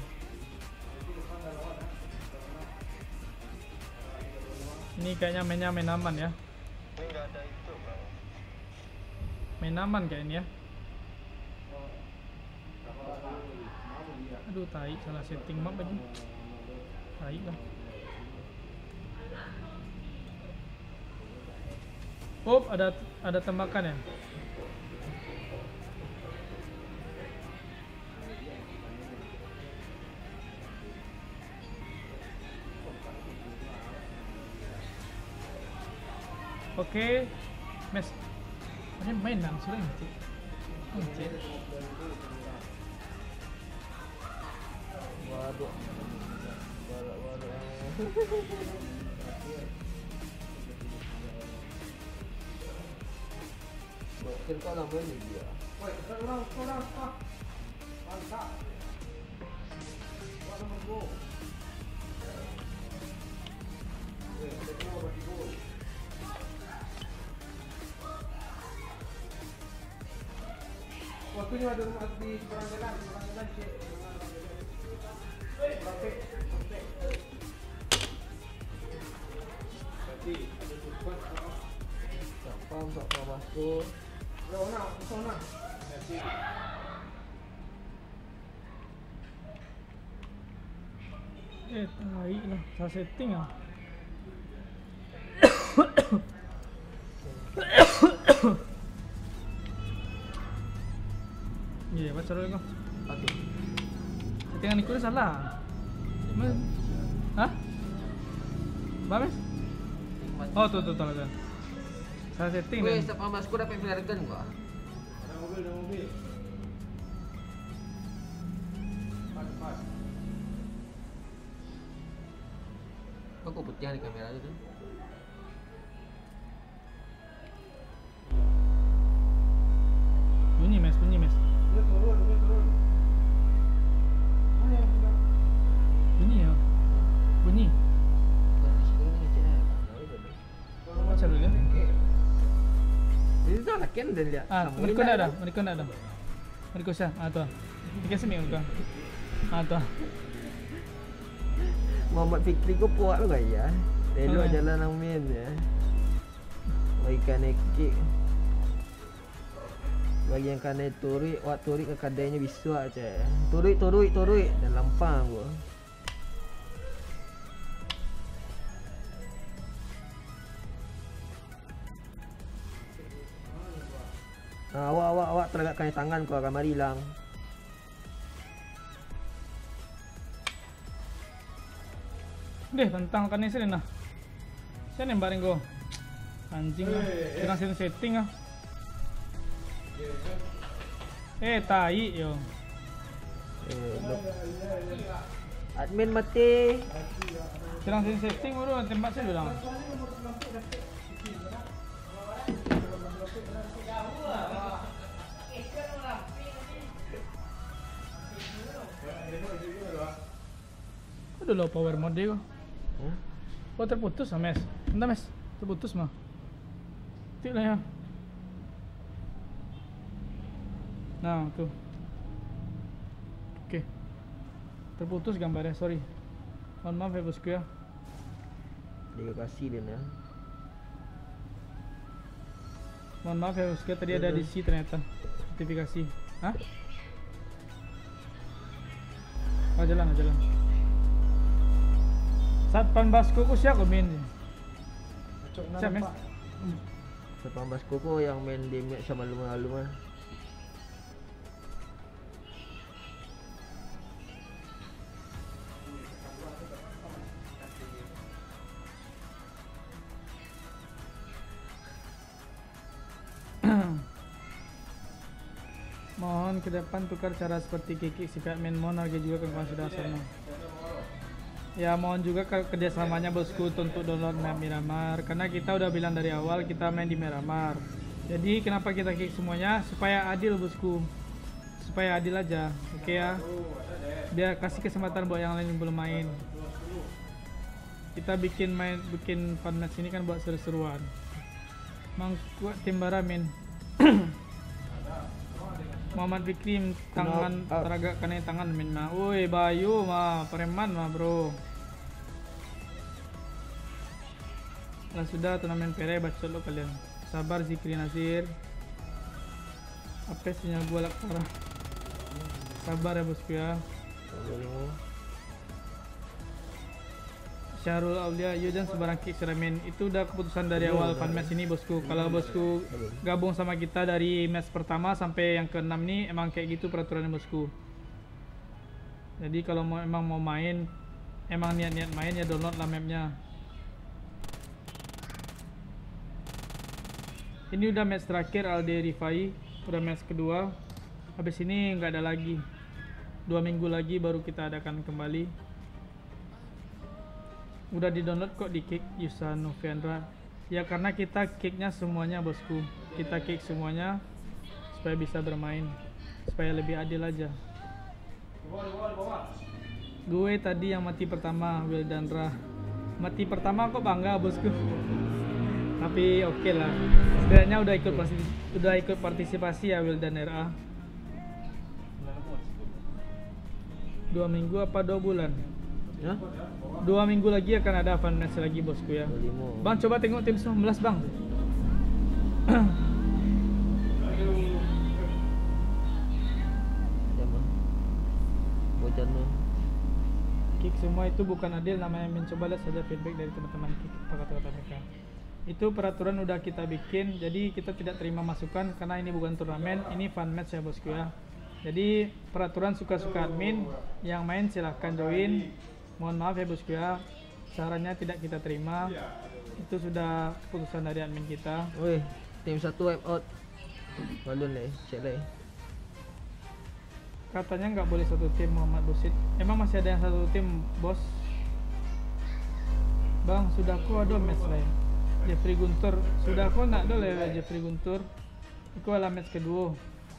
Ini kayaknya mainnya main aman ya. Main aman kayaknya ya. Aduh, tai, salah setting map aja. Tai lah. Oh, ada ada tembakan ya. Oke, mes. Ini main langsung aja. Oke. Waduh. Waduh, waduh. Mungkin kau namanya dia. Woi, kita orang, orang, ah. Mantap. Wah, nomor dua. Eh, kita mau bagi gol. Waktunya ada rumah di seberang jalan, seberang jalan cek. Berapa? Berarti ada tujuan apa? Siapa siapa masuk? Zona, zona. Berarti. Eh, tai lah, salah setting ah. Iya, baca dulu kau. Oke. Settingan ikut salah. Mas, hah? Bames? Oh, tuh tuh tuh tuh. Salah setting. Weh, kan? siapa masuk dapat flare gun gua? Ada mobil, ada mobil. Pas, pas. Kok kok putih di kamera itu? Bunyi mes, bunyi mes. Dia turun, dia turun. Mana yang bilang? Bunyi ya. Bunyi. Baca dulu ya. Ini tuh anak dan lihat. Ah, mereka ndak ada, mereka ndak ada. Mereka sah, ah tuh. Dikasih mi mereka. Ah tuh. Muhammad Fikri kau puak lu ya? Dulu Ah. jalan nang main ya. Ikan ekik. Bagi yang kane turi, wak turi ke kadainya bisa aja. Turi, turi, turi dan lampang gua. Nah, awak awak awak teragakkan tangan kau akan mari hilang. Deh, tentang kan ini nah. Saya nembarin go. Anjing lah. Kurang setting setting ah. Eh, tai yo. Eh, dok. Admin mati. Kurang setting setting baru tembak saya bilang. Aduh lo power mode kok. Hmm? Oh terputus ah mes. Bentar mes, terputus mah. Tik lah ya. Nah tuh. Oke. Terputus gambarnya, sorry. Mohon maaf ya bosku ya. Dia kasih dia ya. Mohon maaf ya bosku ya, tadi ada D C ternyata. Notifikasi. Hah? Oh jalan, oh, jalan. Satpan Basku ku siapa main? Siapa mes? Satpan Basku kok yang main di match sama lalu mah. Mohon ke depan tukar cara seperti Kiki sikat main mohon harga juga ke sudah sana. Ya mohon juga ke kerjasamanya bosku untuk download map Miramar karena kita udah bilang dari awal kita main di Miramar. Jadi kenapa kita kick semuanya supaya adil bosku, supaya adil aja, oke ya. Biar kasih kesempatan buat yang lain yang belum main. Kita bikin main bikin fun match ini kan buat seru-seruan. Mang kuat tim Baramin. Muhammad Fikri tangan Kenapa? teragak kena tangan min mah. Woi Bayu mah preman mah bro. Lah sudah turnamen pere bacot lo kalian. Sabar Zikri Nasir. Apa sinyal gua lak parah. Sabar ya bosku ya. Syahrul Aulia, yo jangan sebarang kick seramin. Itu udah keputusan dari awal fun match ini bosku. Kalau bosku gabung sama kita dari match pertama sampai yang keenam nih emang kayak gitu peraturannya bosku. Jadi kalau mau emang mau main, emang niat-niat main ya download lah mapnya. Ini udah match terakhir Alde Rifai, udah match kedua. Habis ini nggak ada lagi. Dua minggu lagi baru kita adakan kembali. Udah di download kok di kick Yusa Noviandra. Ya karena kita kicknya semuanya bosku. Kita kick semuanya supaya bisa bermain, supaya lebih adil aja. Gue tadi yang mati pertama Wildandra. Mati pertama kok bangga bosku. Tapi oke okay lah. Setidaknya udah ikut udah ikut partisipasi ya Wildan R A. Dua minggu apa dua bulan? Ya? Dua minggu lagi akan ada fun match lagi bosku ya. Bang coba tengok tim sembilan belas bang. Jamah. Bojan lu. Kick semua itu bukan adil namanya mencoba lihat saja feedback dari teman-teman kick apa kata-kata mereka. Itu peraturan udah kita bikin, jadi kita tidak terima masukan karena ini bukan turnamen, ini fun match ya bosku ya. Jadi peraturan suka-suka admin, yang main silahkan join. Mohon maaf ya bosku ya, sarannya tidak kita terima. Itu sudah keputusan dari admin kita. Woi, tim satu wipe out. Balon leh, cek leh. Katanya nggak boleh satu tim Muhammad Busit. Emang masih ada yang satu tim bos? Bang, sudah aku ada match lain. Jeffrey Guntur, sudah aku nak dulu ya Jeffrey Guntur. Itu adalah match kedua.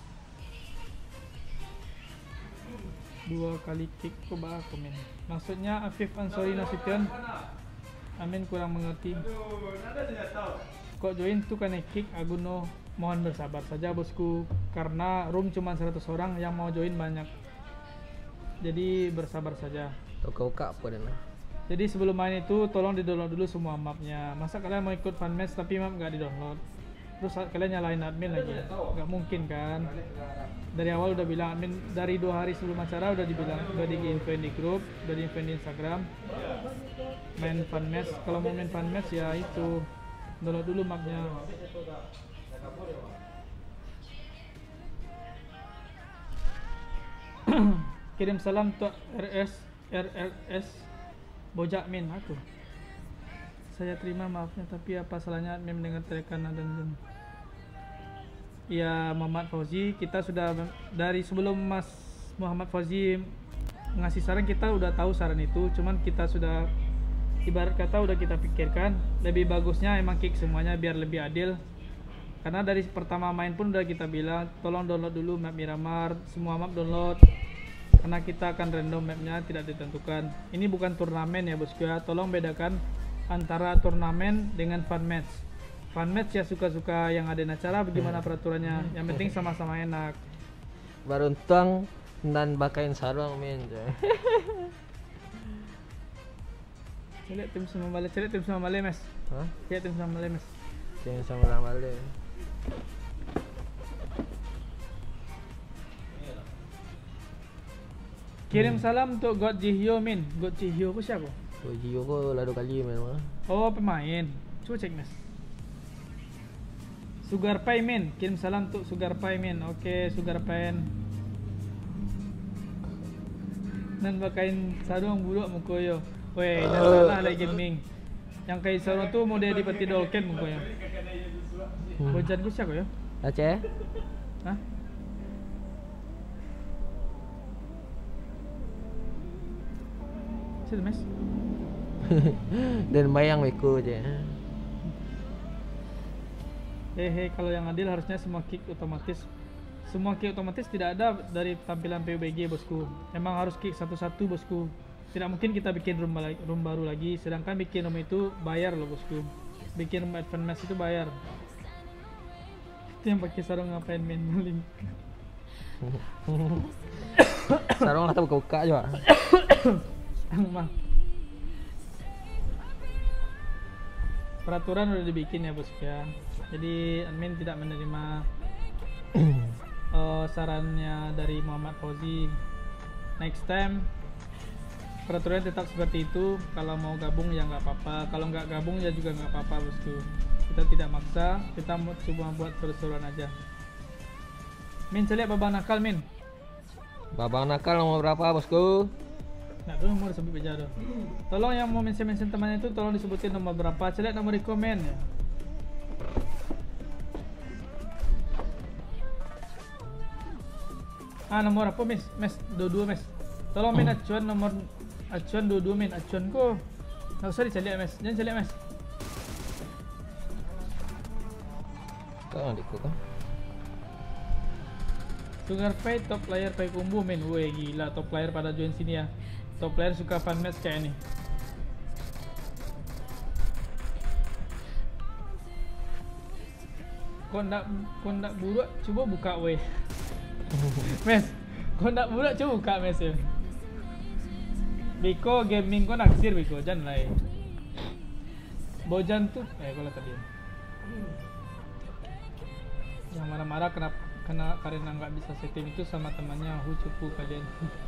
Dua kali kick kok bah komen. Maksudnya Afif Ansori Nasution. Amin kurang mengerti. Kok join tuh kena kick Aguno. Mohon bersabar saja bosku karena room cuma seratus orang yang mau join banyak. Jadi bersabar saja. Toka-oka apa dah. Jadi sebelum main itu tolong di-download dulu semua mapnya. Masa kalian mau ikut fun match tapi map nggak di-download? Terus kalian nyalain admin lagi? Nggak mungkin kan? Dari awal udah bilang admin dari dua hari sebelum acara udah dibilang, udah di-infoin di grup, udah di-infoin di Instagram. Main fun match, kalau mau main fun match ya itu download dulu mapnya. Kirim salam untuk R S R R S Bojak Min aku. Saya terima maafnya tapi apa salahnya admin mendengar teriakan dan ya Muhammad Fauzi, kita sudah dari sebelum Mas Muhammad Fauzi ngasih saran kita udah tahu saran itu, cuman kita sudah ibarat kata udah kita pikirkan lebih bagusnya emang kick semuanya biar lebih adil. Karena dari pertama main pun udah kita bilang tolong download dulu map Miramar, semua map download. Karena kita akan random mapnya tidak ditentukan. Ini bukan turnamen ya bosku ya, tolong bedakan antara turnamen dengan fun match. Fun match ya suka-suka yang ada acara bagaimana peraturannya. Yang penting sama-sama enak. Baruntang dan bakain sarung men. Cek tim sama Male, cek tim sama Male mes. Hah? Cek tim sama Male mes. Tim sama orang Male. Kirim salam untuk God Jihyo Min. God Jihyo apa siapa? Oh, Gio kok lah dua kali main mah. Oh, pemain. Coba cek Mas. Sugar Pie men, kirim salam untuk Sugar Pie men. Oke, Sugar Pie. Nan bakain sarung buluk mukoyo. Weh, jangan salah lagi gaming. Yang kayak sarung tuh mau dia dipeti dolken mukoyo. Bojan ku siapa ya? Aceh. Hah? Siapa Mas? Dan bayang beko aja. Hehe, kalau yang adil harusnya semua kick otomatis. Semua kick otomatis tidak ada dari tampilan P U B G bosku. Emang harus kick satu-satu bosku. Tidak mungkin kita bikin room, bala- room baru lagi. Sedangkan bikin room itu bayar loh bosku. Bikin room advance match itu bayar. Itu yang pakai sarung ngapain main maling? Sarung lah buka-buka juga. Emang. Peraturan udah dibikin ya bosku ya. Jadi admin tidak menerima uh, sarannya dari Muhammad Fauzi. Next time peraturannya tetap seperti itu. Kalau mau gabung ya nggak apa-apa. Kalau nggak gabung ya juga nggak apa-apa bosku. Kita tidak maksa. Kita mau cuma buat seru-seruan aja. Min, saya lihat babang nakal Min. Babang nakal nomor berapa bosku? Nah, dulu nomor disebut beja tuh. Tolong yang mau mention-mention temannya itu tolong disebutin nomor berapa. Saya lihat nomor di komen ya. Ah, nomor apa Mes? Mes dua puluh dua Mes. Tolong Min acuan nomor acuan dua puluh dua Min. Acuan ko. Enggak usah dicari Mes. Jangan cari Mes. Kau adikku kan? Sugar Pie top player Pie Kumbu Min. Woi gila top player pada join sini ya. Top player suka fun match kayak ini. Kau ndak kau ndak buruk coba buka weh. Mes, kau ndak buruk coba buka Mes ya. Biko gaming kau naksir Biko jangan lah. Bojan tuh eh kau lihat tadi. Yang marah-marah kenapa karena karena nggak bisa setting itu sama temannya. Hu cupu kalian.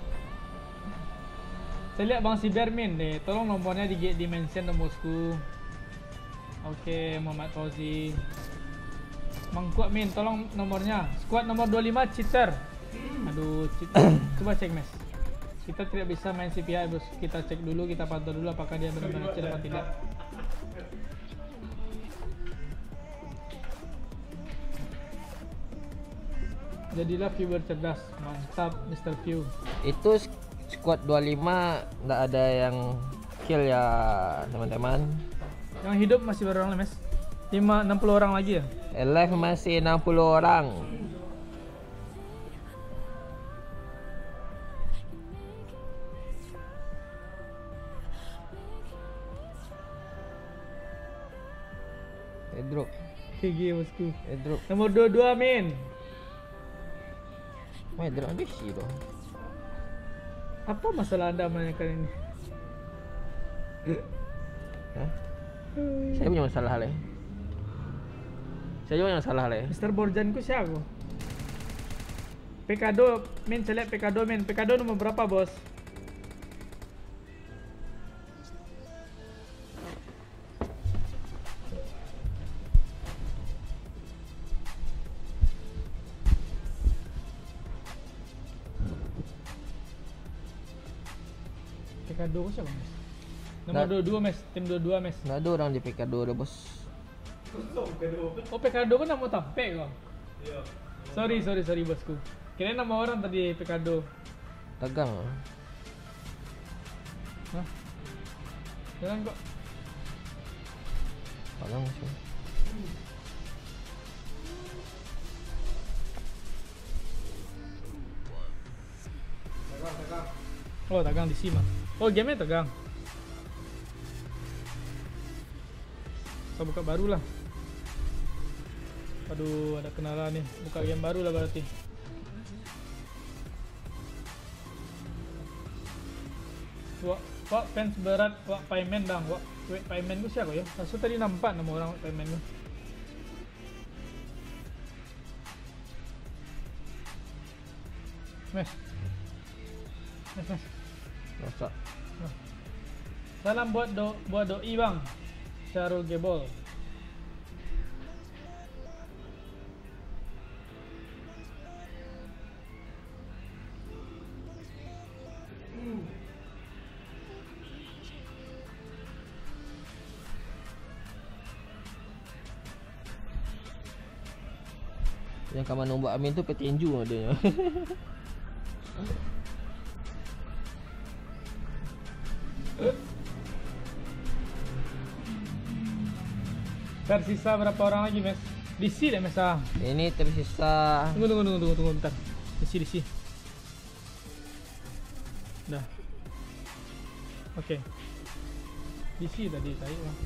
Saya lihat Bang Sibermin deh, tolong nomornya di di mention dong bosku. Oke, Muhammad Fauzi. Bang Kuat Min, tolong nomornya. Squad nomor dua puluh lima cheater. Aduh, cheater. Coba cek Mes. Kita tidak bisa main C P I bos. Kita cek dulu, kita pantau dulu apakah dia benar-benar cheater atau tidak. Jadilah viewer cerdas. Mantap Mister View. Itu squad dua puluh lima nggak ada yang kill ya teman-teman. Yang hidup masih berapa orang Mes? lima enam puluh orang lagi ya? Alive masih enam puluh orang. Edrop. G G bosku. Edrop. Nomor dua puluh dua Min. Wah, Edrop habis sih doh. Apa masalah anda menanyakan ini? Hah? Saya punya masalah le. Saya juga punya masalah le. Mister Borjan ku siapa? Pekado, Min, saya lihat Pekado Min. Pekado nomor berapa bos? P K dua siapa Mas? Nomor Nggak. dua puluh dua Mas, tim dua puluh dua Mas. Nggak ada orang di P K dua deh bos. Oh P K dua kan nama tampek kok? Iya. Sorry sorry sorry bosku. Kirain nama orang tadi P K dua. Tegang. Hah? Jangan kok. Tegang sih. Oh tegang di sini. Oh game-nya tegang. Kita buka baru lah. Aduh ada kenalan nih. Buka game baru lah berarti. Wah, wah fans berat, wah payment dang, wah wait payment gue siapa ya? Langsung tadi nampak nama orang wait payment gue. Mes, mes, mes. Masa? Salam buat do buat doi bang. Syarul Gebol. Yang kawan nombor Amin tu petinju adanya. Tersisa berapa orang lagi, Mes? Disi deh, Mes. Ah. Ini tersisa. Tunggu, tunggu, tunggu, tunggu, tunggu bentar. Disi, disi. Dah. Oke. Disi tadi tadi, Bang.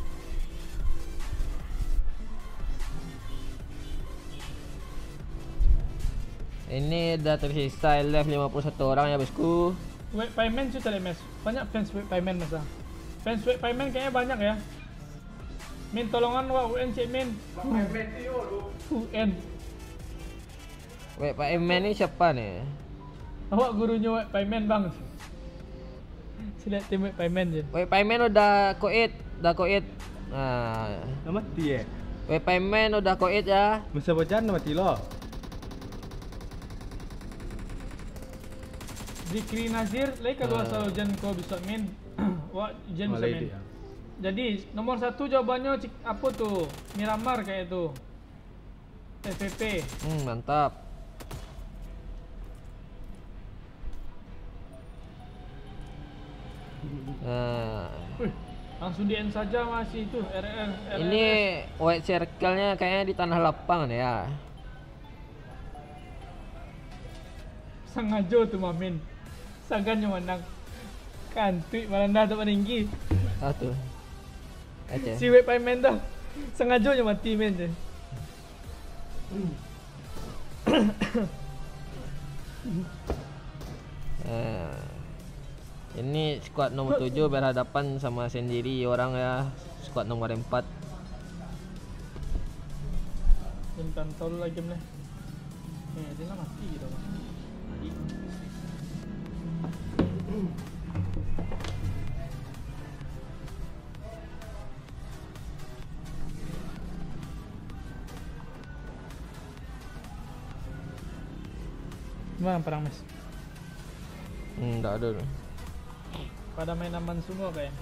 Ini dah tersisa live lima puluh satu orang ya bosku. Wait Payman sudah deh, Mes. Banyak fans Wait Payman, Mes. Ah. Fans Wait Payman kayaknya banyak ya. Min tolongan wa U N cek Min. U N. Wait, Pak Emen ni siapa nih? Awak gurunya Wait Payman, Bang. Sila tim Wait Payman je. Wait, Pak Emen udah koit, udah koit. Nah, Nama mati eh. Wait, Pak Emen udah koit ya. Masa bacan mati lo. Zikri Nazir, lagi kedua Ah. selalu jen kau bisa Min. Wak jen bisa Malay Min. dia. Jadi nomor satu jawabannya cik- apa tuh? Miramar kayak itu. T P P. Hmm, mantap. Nah, Wih, langsung di end saja masih itu R R. ini white circle-nya kayaknya di tanah lapang ya. Sengaja tuh Mamin. Sagannya menang. Kantui malah tak meninggi. Satu. Aja. Si Wait Payman dah. Sengaja nya mati men je. Nah, ini squad nomor tujuh berhadapan sama sendiri orang ya. Squad nomor empat. Jangan tahu lagi mana. Eh, dia nak mati gitu. Mati. Gimana perang Mes? Hmm, tak ada. Pada main aman semua kayak.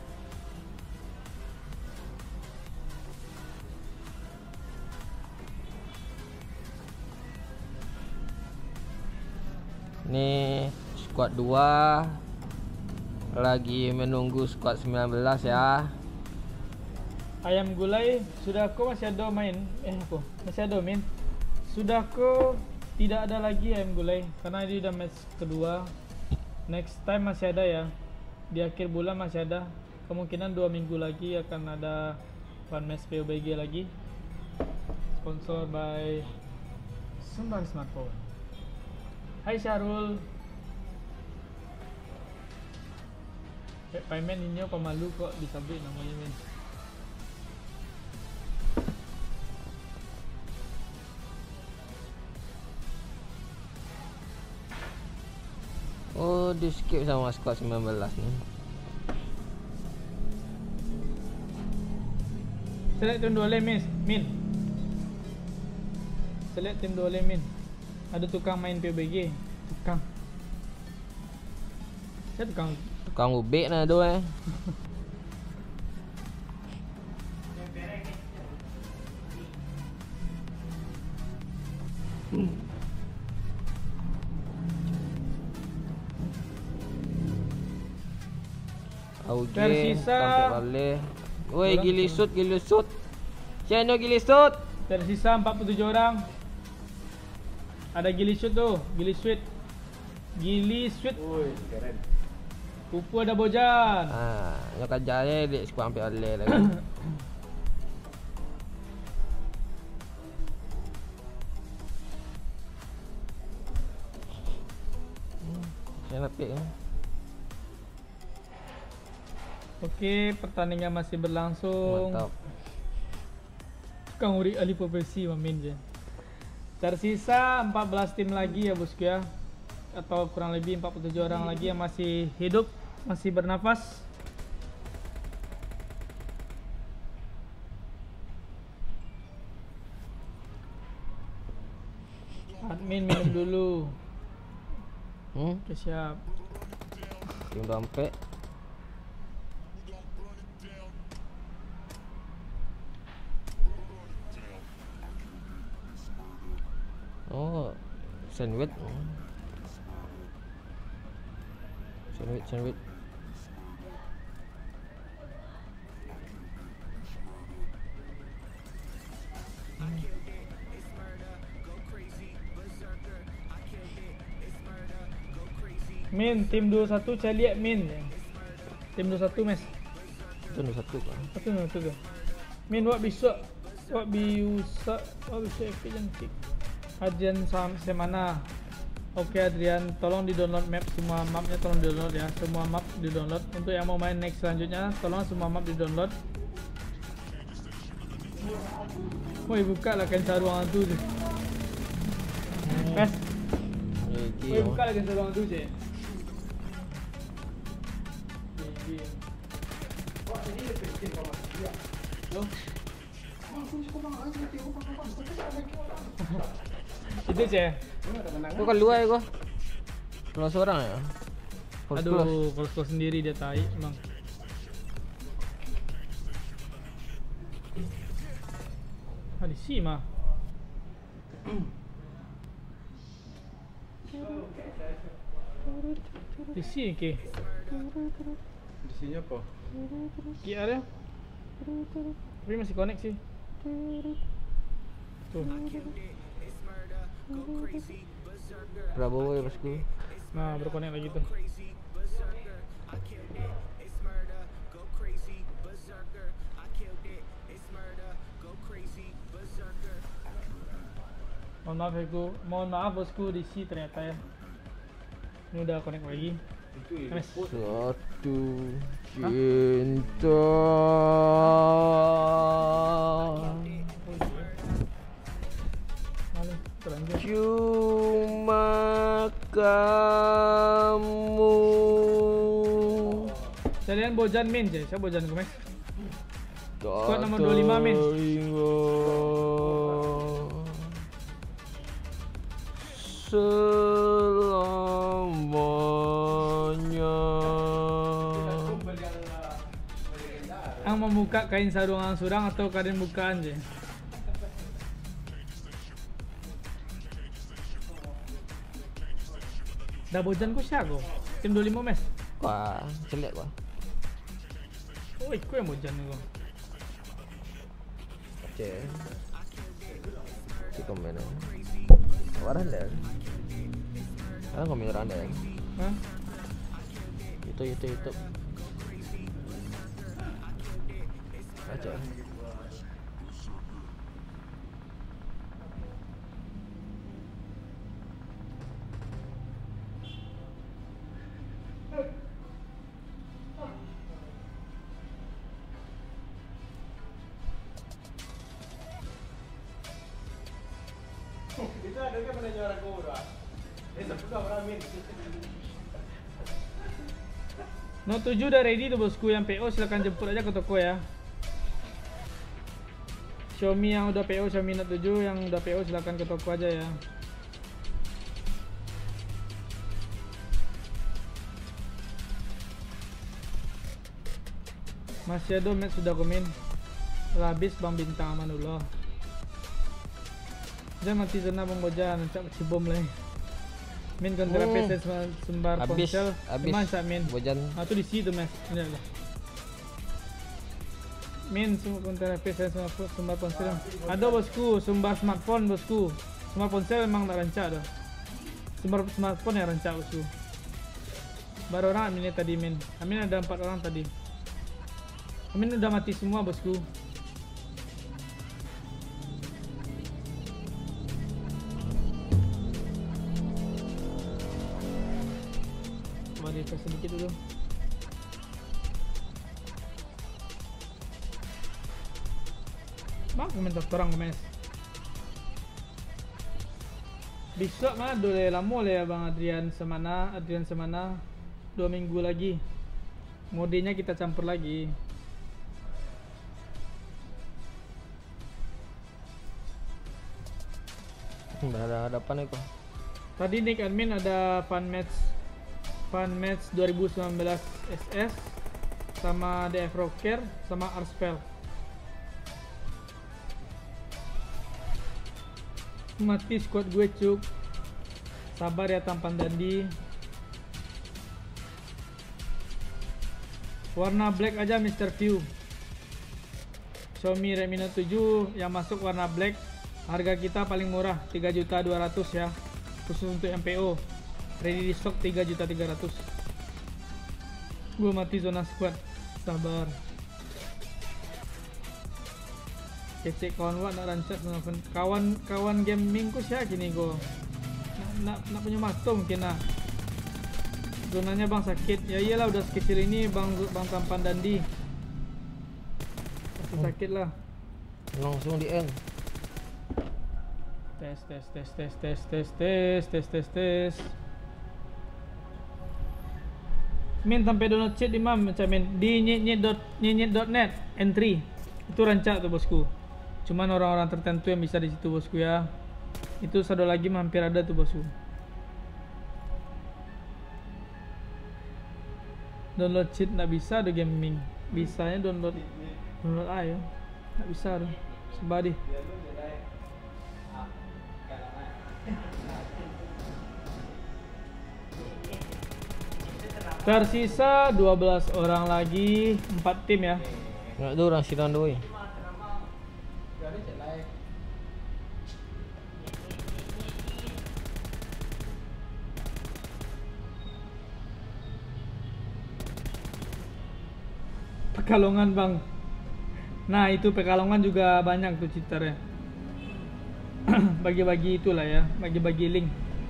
Ini squad dua lagi menunggu squad sembilan belas ya. Ayam gulai, sudah aku masih ada main. Eh apa? Masih ada main. Sudah aku tidak ada lagi ayam gulai karena ini udah match kedua. Next time masih ada ya. Di akhir bulan masih ada. Kemungkinan dua minggu lagi akan ada one match P U B G lagi. Sponsor by Sumber Smartphone. Hai Syarul. Kayak Payman ini pemalu kok disabit namanya men. Oh, di skip sama squad sembilan belas nih. Select tim dua lane min. Min. Select tim dua lane min. Ada tukang main P U B G. Tukang. Saya tukang. Tukang ubek nah tu eh. Auge Tersisa- sampai balik. Woi, gilisut gilisut. Channel gilisut. Tersisa empat puluh tujuh orang. Ada Gili Sweet tu, Gili Sweet. Gili Sweet. Oi, keren. Pupu ada Bojan. Ah, yang kerja dia dia suka ambil oleh lagi. Saya lapik ya. Okey, pertandingan masih berlangsung. Mantap. Tukang uri ahli profesi mamin je. Tersisa empat belas tim lagi ya bosku ya. Atau kurang lebih empat puluh tujuh orang lagi yang masih hidup, masih bernafas. Admin minum dulu. Hmm? Oke, siap. Belum sampai. Oh, sandwich. Sandwich, sandwich. Min, tim dua puluh satu saya lihat Min. Tim dua puluh satu mes. Itu nomor satu kan. Satu nomor satu. Min, wak bisa wak bisa wak bisa epic cantik. Adrian sam semana. Oke Adrian, tolong di download map, semua mapnya tolong di download ya. Semua map di download. Untuk yang mau main next selanjutnya, tolong semua map di download. Woi, buka lah Kensa ruangan tu je. Mes. Woi, buka lah Kensa ruangan tu je. Itu je. Kau kan luar ya kau. Keluar seorang ya. First class. Aduh, kalau kau sendiri dia tai emang. Ah, di sini mah. Di sini ke? Di sini apa? K R ya? Tapi masih connect sih. Tuh. Berapa boy bosku? Nah, berconnect lagi tuh. Mohon maaf ya, Gu. Mohon maaf bosku, di sini ternyata ya. Ini udah connect lagi. Mas. Satu cinta. Mana? Terlanjur. Cuma kamu. Kalian bojan main je. Siapa bojan ke, Mas? Squad nomor dua puluh lima min. Selamanya. Ang membuka kain sarung surang atau kalian bukaan je? Dah bojan ko siya ko. Tim dua puluh lima mes. Wah, celik wah. Oh, ikut yang bojan ko. Oke. Si komen. Waran deh. Ah, komen waran deh. Hah? Itu itu itu. Aja. Itu ada kan menanya orang kau dah. Eh, tapi kau orang min. Note tujuh udah ready tuh bosku, yang P O silakan jemput aja ke toko ya. Xiaomi yang udah P O, Xiaomi Note tujuh yang udah P O silakan ke toko aja ya. Masih ada match sudah komen. Habis Bang Bintang Amanullah. Jangan mati sana Bang Bojan, cak cibom lah. Min kontra P C sembar Habis, ponsel. habis. Teman sak min. Bojan. Ah tu di situ mas. Ini lah. Min semua kontra P C sembar ponsel. Ada bosku, sumber smartphone bosku. Sembar ponsel memang tak rancak dah. Sumber smartphone yang rancak bosku. Baru orang Amin tadi min. Amin ada empat orang tadi. Amin udah mati semua bosku. Mari kita sedikit dulu. Bang komentar orang mes. Besok mah dole lama le Bang Adrian semana, Adrian semana dua minggu lagi. Modenya kita campur lagi. Berhadapan itu. Tadi nick admin ada fun match fun match dua ribu sembilan belas S S sama D F Rocker sama Arspel. Mati squad gue cuk. Sabar ya tampan Dandi. Warna black aja Mister View. Xiaomi Redmi Note tujuh yang masuk warna black. Harga kita paling murah tiga juta dua ratus ya. Khusus untuk M P O. Ready di stock tiga juta tiga ratus. Gue mati zona squad. Sabar. Kecek kawan wak nak rancak kawan kawan gaming ku siapa gini go. Nak nak, nak punya mato mungkin lah. Zonanya bang sakit. Ya iyalah udah sekecil ini bang bang tampan Dandi. Pasti sakit lah. Langsung di end. Tes tes tes tes tes tes tes tes tes tes. Min sampai download cheat imam macam min di nyet dot nyet dot net entry itu rancak tuh bosku. Cuman orang-orang tertentu yang bisa di situ bosku ya. Itu satu lagi hampir ada tuh bosku. Download cheat nggak bisa ada gaming. Bisanya download download ayo. Nggak bisa tuh. Sebadi. Tersisa dua belas orang lagi, empat tim ya. Nggak ada orang sidang doi. Pekalongan bang. Nah itu Pekalongan juga banyak tuh cheater ya. Bagi-bagi itulah ya, bagi-bagi link.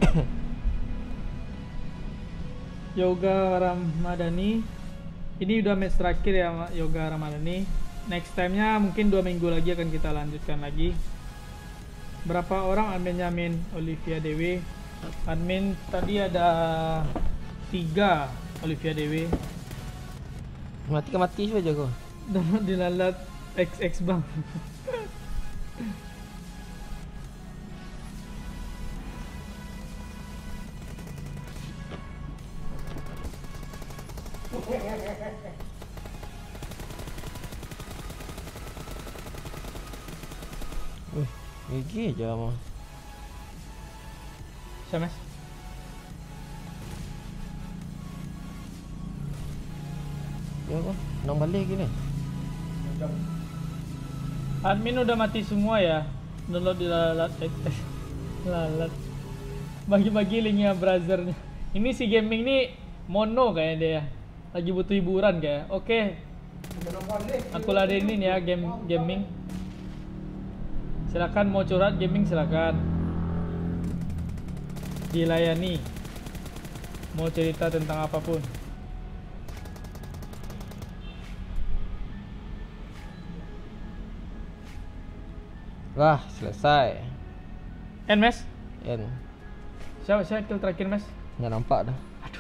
Yoga Ramadhani. Ini udah match terakhir ya Yoga Ramadhani. Next time-nya mungkin dua minggu lagi akan kita lanjutkan lagi. Berapa orang adminnya Amin? Olivia Dewi. Admin tadi ada tiga Olivia Dewi. Mati ke mati saja kau. Dapat dilalat X X bang. Wih, gigi aja mah. Siapa? Ya kok, nang balik gini. Admin udah mati semua ya. Download di lalat X X. Lalat. Bagi-bagi linknya browsernya. Ini si gaming nih mono kayaknya dia. Lagi butuh hiburan kayak. Oke. Aku ladenin ya game gaming. Silakan mau curhat gaming silakan. Dilayani. Mau cerita tentang apapun. Wah, selesai. N mes? N. Siapa siapa kill terakhir mes? Nggak nampak dah.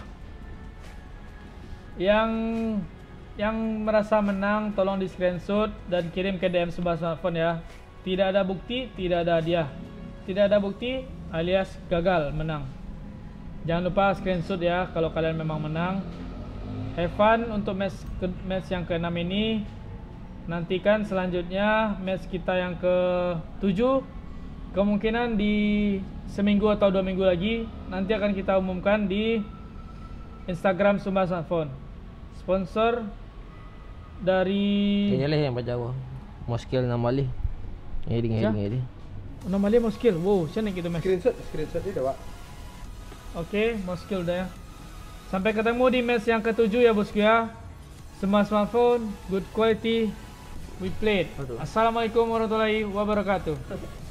Yang yang merasa menang tolong di screenshot dan kirim ke D M sebuah smartphone ya. Tidak ada bukti, tidak ada hadiah. Tidak ada bukti alias gagal menang. Jangan lupa screenshot ya kalau kalian memang menang. Have fun untuk match ke, match yang keenam ini. Nantikan selanjutnya match kita yang ke tujuh. Kemungkinan di seminggu atau dua minggu lagi nanti akan kita umumkan di Instagram Sumba Smartphone. Sponsor dari Kayaknya lah yang berjawab. Muskil nama lih. Ngedi ngedi ngedi. nama dia Moskil. Wow, siapa nih kita mas? Screenshot, screenshot dia Pak. Oke, Moskil udah ya. Sampai ketemu di match yang ketujuh ya bosku ya. Semua smartphone, good quality, we played. Assalamualaikum warahmatullahi wabarakatuh.